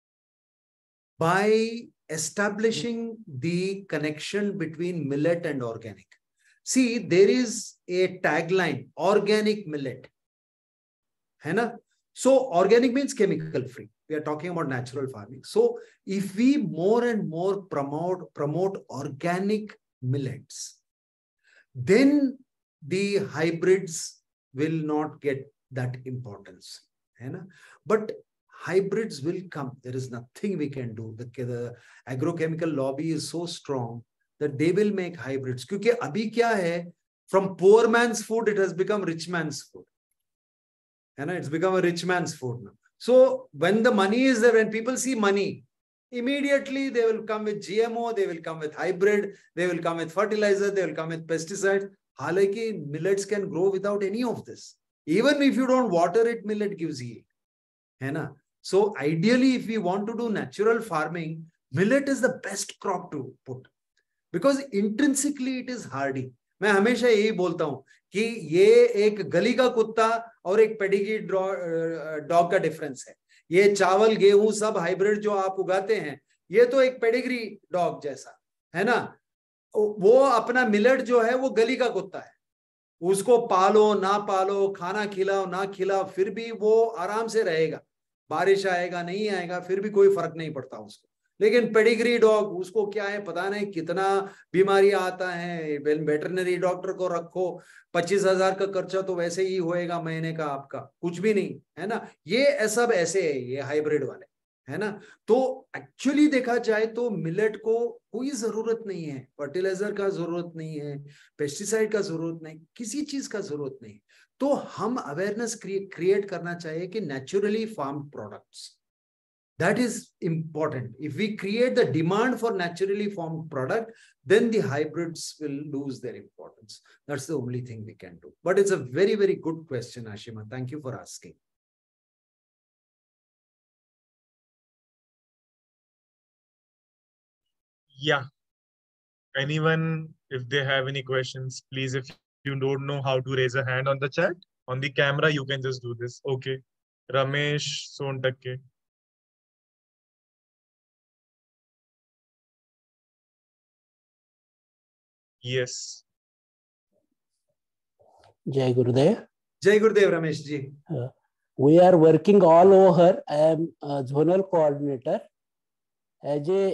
by establishing the connection between millet and organic. See, there is a tagline, organic millet. है ना? So organic means chemical free. We are talking about natural farming. So if we more and more promote, promote organic millets, then the hybrids will not get that importance. है ना? But hybrids will come. There is nothing we can do. The, the agrochemical lobby is so strong that they will make hybrids. क्योंकि अभी क्या है? From poor man's food, it has become rich man's food. है ना? It's become a rich man's food now. So when the money is there, when people see money, immediately they will come with G M O, they will come with hybrid, they will come with fertilizer, they will come with pesticides. हालांकि millets can grow without any of this. Even if you don't water it, millet gives yield. है ना? So ideally, if we want to do natural farming, millet is the best crop to put because intrinsically it is hardy. मैं हमेशा यही बोलता हूँ कि ये एक गली का कुत्ता और एक पेडिग्री डॉग का डिफरेंस है. ये चावल गेहूं सब हाइब्रिड जो आप उगाते हैं, ये तो एक पेडिग्री डॉग जैसा है ना. वो अपना मिलेट जो है वो गली का कुत्ता है. उसको पालो ना पालो, खाना खिलाओ ना खिलाओ, फिर भी वो आराम से रहेगा. बारिश आएगा नहीं आएगा फिर भी कोई फर्क नहीं पड़ता उसको. लेकिन पेडिग्री डॉग, उसको क्या है पता नहीं कितना बीमारी आता है, वेटरनरी डॉक्टर को रखो, पच्चीस हजार का खर्चा तो वैसे ही होएगा महीने का आपका, कुछ भी नहीं है ना। ये सब ऐसे है, ये हाइब्रिड वाले है ना। तो एक्चुअली देखा जाए तो मिलेट को कोई जरूरत नहीं है, फर्टिलाइजर का जरूरत नहीं है, पेस्टिसाइड का जरूरत नहीं, किसी चीज का जरूरत नहीं। तो हम अवेयरनेस क्रिएट करना चाहिए कि naturally farm products, that is important. If we create the demand for naturally formed product, then the hybrids will lose their importance. That's the only thing we can do. But it's a very, very good question, Ashima. Thank you for asking. Yeah. Anyone, if they have any questions, please, if you don't know how to raise a hand on the chat, on the camera, you can just do this. Okay. Ramesh Sontakke. Yes. Jai Gurudev. Jai Gurudev, Ramesh ji. Uh, we are working all over. I am a zonal coordinator. As a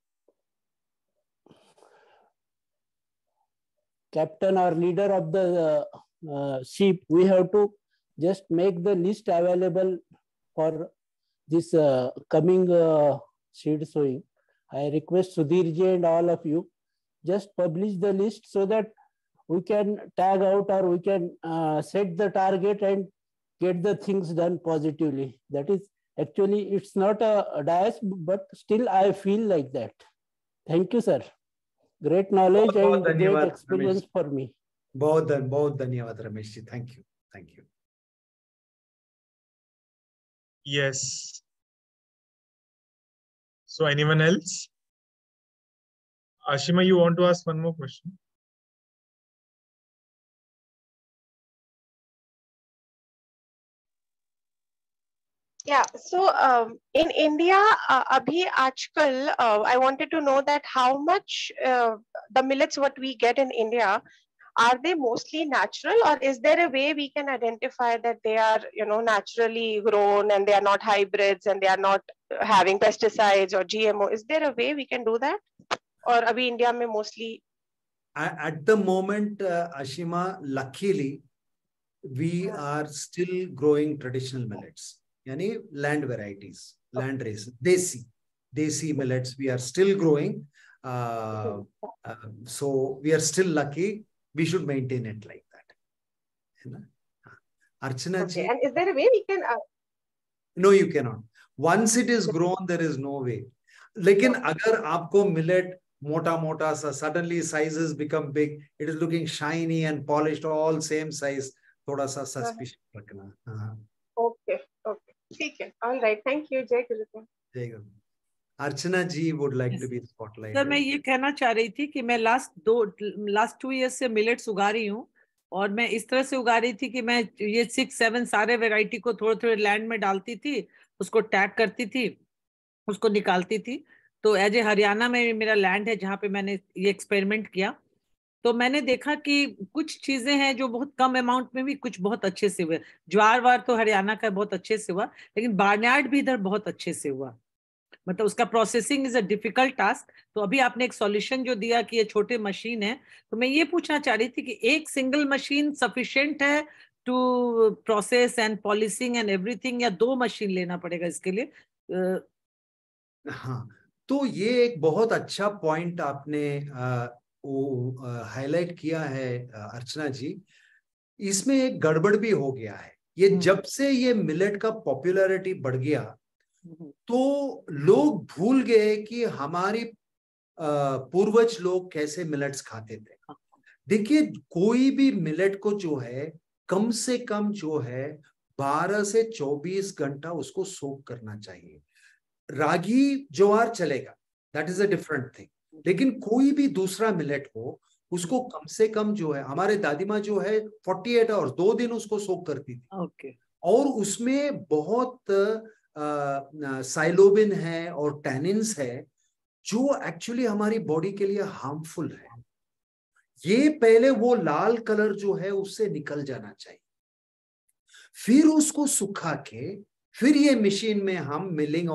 captain or leader of the uh, uh, sheep, we have to just make the list available for this uh, coming uh, seed sowing. I request Sudhir ji and all of you, just publish the list so that we can tag out or we can uh, set the target and get the things done positively. That is actually, it's not a, a dias, but still I feel like that. Thank you, sir. Great knowledge and great experience for me. बहुत बहुत धन्यवाद Ramesh ji. Thank you. Thank you. Yes. So anyone else? Ashima, you want to ask one more question? Yeah, so um, in India, uh, abhi aajkal, uh, I wanted to know that how much uh, the millets what we get in India, are they mostly natural, or is there a way we can identify that they are, you know, naturally grown and they are not hybrids and they are not having pesticides or G M O? Is there a way we can do that? Or abhi India mein mostly? At the moment, uh, Ashima, luckily, we are still growing traditional millets. Yani land varieties, land race, desi, desi millets, we are still growing. Uh, uh, so we are still lucky. We should maintain it like that. Archana Okay. ji. And is there a way we can? Uh... No, you cannot. Once it is grown, there is no way. Lekin agar aapko millet mota mota sa, suddenly sizes become big, it is looking shiny and polished, all same size, thoda sa suspicious rakna. Uh-huh. Okay. Okay. Okay. All right. Thank you. Jai Gurudev. Jai Gurudev. Archana ji would like yes. to be spotlighted. Sir मैं ये कहना चाह रही थी कि मैं last दो last two years से मिलेट्स उगा रही हूँ, और मैं इस तरह से उगा रही थी कि मैं ये सिक्स सेवन सारे वैरायटी को थोड़े थोड़े लैंड में डालती थी, उसको टैग करती थी, उसको निकालती थी। तो एज ए हरियाणा में मेरा लैंड है जहाँ पे मैंने ये एक्सपेरिमेंट किया, तो मैंने देखा कि कुछ चीजें हैं जो बहुत कम अमाउंट में भी कुछ बहुत अच्छे से हुए। ज्वार वार तो हरियाणा का बहुत अच्छे से हुआ, लेकिन बार्नयार्ड भी इधर बहुत अच्छे से हुआ। मतलब उसका processing is a difficult task. तो अभी आपने एक सॉल्यूशन जो दिया कि ये छोटे मशीन है, तो मैं ये पूछना चाह रही थी कि एक सिंगल मशीन सफिशिएंट है to process and polishing and everything, या दो मशीन लेना पड़ेगा इसके लिए? हाँ, तो ये एक बहुत अच्छा पॉइंट आपने हाईलाइट किया है अर्चना जी। इसमें एक गड़बड़ भी हो गया है। ये जब से ये मिलेट का पॉपुलैरिटी बढ़ गया, तो लोग भूल गए कि हमारी पूर्वज लोग कैसे मिलेट्स खाते थे। देखिए, कोई भी मिलेट को जो है कम से कम जो है बारह से चौबीस घंटा उसको सोक करना चाहिए। रागी ज्वार चलेगा, that is a different thing, लेकिन कोई भी दूसरा मिलेट हो उसको कम से कम जो है, हमारे दादी माँ जो है अड़तालीस आवर्स दो दिन उसको सोक करती थी। okay. और उसमें बहुत साइलोबिन है और टैनिन्स है जो एक्चुअली हमारी बॉडी के लिए हार्मफुल है। ये पहले वो लाल कलर जो है उससे निकल जाना चाहिए, फिर उसको सुखा के फिर ये मशीन में हम मिलिंग और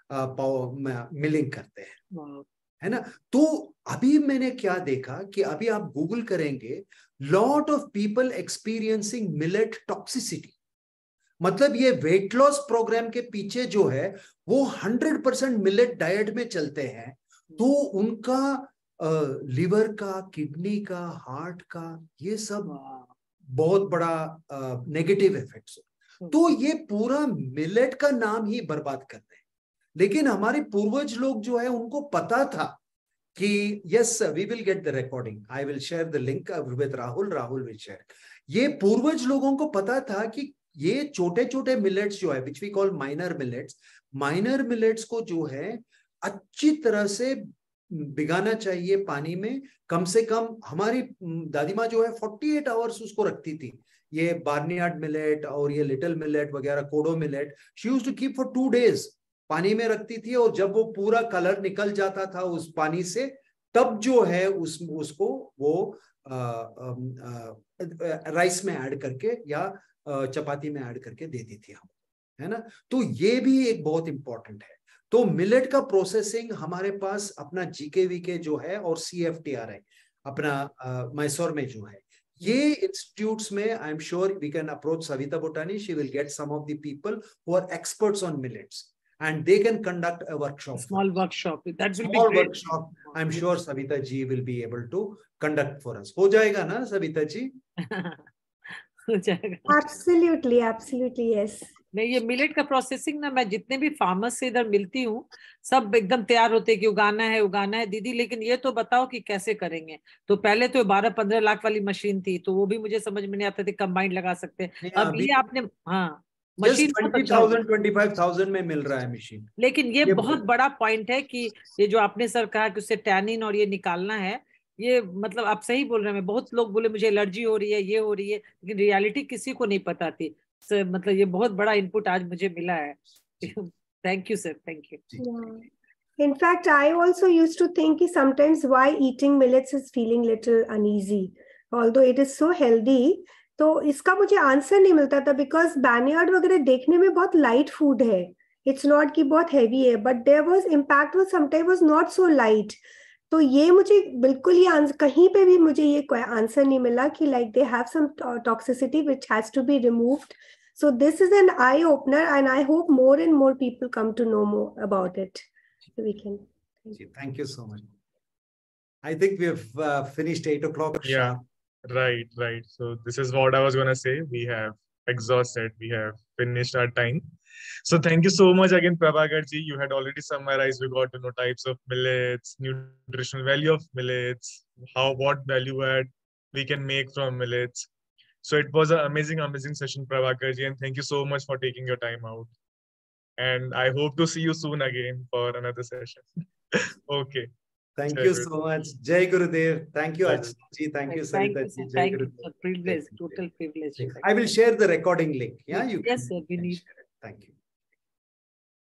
मिलिंग करते हैं, है ना। तो अभी मैंने क्या देखा कि अभी आप गूगल करेंगे, lot of people experiencing millet toxicity. मतलब ये वेट लॉस प्रोग्राम के पीछे जो है वो हंड्रेड परसेंट मिलेट डाइट में चलते हैं, तो उनका लिवर का, किडनी का, हार्ट का, ये सब बहुत बड़ा नेगेटिव इफेक्ट्स। तो ये पूरा मिलेट का नाम ही बर्बाद कर रहे हैं। लेकिन हमारे पूर्वज लोग जो है उनको पता था कि yes we will get the recording, I will share the link with Rahul, Rahul will share. ये पूर्वज लोगों को पता था कि ये छोटे छोटे मिलेट्स जो है which we call minor millets, minor millets को जो है अच्छी तरह से भिगाना चाहिए पानी में। कम से कम हमारी दादी माँ जो है अड़तालीस आवर्स उसको रखती थी, ये बार्नियार्ड मिलेट और ये लिटिल मिलेट वगैरह, kodo millet, she used to keep for two days पानी में रखती थी। और जब वो पूरा कलर निकल जाता था उस पानी से, तब जो है उस उसको वो आ, आ, आ, राइस में ऐड करके या चपाती में ऐड करके देती थी हम, है ना। तो ये भी एक बहुत इंपॉर्टेंट है। तो मिलेट का प्रोसेसिंग हमारे पास अपना जीके वीके जो है और सीएफटीआर है अपना मैसूर में जो है, ये इंस्टीट्यूट्स में I am sure we can approach Savita Botani, she will get some of the people who are experts on millets and they can conduct a workshop, small workshop, that will small be great workshop. I'm sure Savita ji will be able to conduct for us. हो जाएगा ना Savita ji? हो जाएगा। Absolutely, absolutely, yes. नहीं, ये millet का processing ना, मैं जितने भी फार्मर्स से इधर मिलती हूँ सब एकदम तैयार होते हैं कि उगाना है उगाना है दीदी, लेकिन ये तो बताओ कि कैसे करेंगे। तो पहले तो बारह पंद्रह लाख वाली मशीन थी, तो वो भी मुझे समझ में नहीं आता था, कंबाइंड लगा सकते हैं। अब ये आपने, हाँ machine twenty thousand twenty five thousand में मिल रहा है मशीन। लेकिन ये, ये बहुत बड़ा पॉइंट है कि ये जो आपने सर कहा कि उससे टैनिन और ये निकालना है, ये मतलब आप सही बोल रहे हैं। बहुत लोग बोले मुझे एलर्जी हो रही है, ये हो रही है, लेकिन रियलिटी किसी को नहीं पता थी। सर मतलब ये बहुत बड़ा इनपुट आज मुझे मिला है। Thank you sir, thank you. In fact, I also used to think कि sometimes why eating millets is feeling little uneasy, although it is so healthy. तो इसका मुझे आंसर नहीं मिलता था, बिकॉज बैनियार्ड वगैरह देखने में बहुत लाइट फूड है, इट्स नॉट कि बहुत हैवी है, but there was impact was sometime was not so light. तो ये मुझे बिल्कुल ये आंसर, कहीं पे भी मुझे ये कोई आंसर नहीं मिला कि like they have some toxicity which has to be removed. So this is an eye opener and I hope more and more people come to know more about it. We can thank you so much. I think we have finished eight o'clock. Yeah. Right, right. So this is what I was gonna say. We have exhausted. We have finished our time. So thank you so much again, Prabhakar ji. You had already summarized. We got to know types of millets, nutritional value of millets, how what value add we can make from millets. So it was an amazing, amazing session, Prabhakar ji, and thank you so much for taking your time out. And I hope to see you soon again for another session. Okay. Thank you so much. Jai Gurudev. Thank you, Archana ji. Thank you, Savita ji. Jai Gurudev. Privilege, total privilege. I will share the recording link. Yeah, you. Yes, sir. We need. Thank you.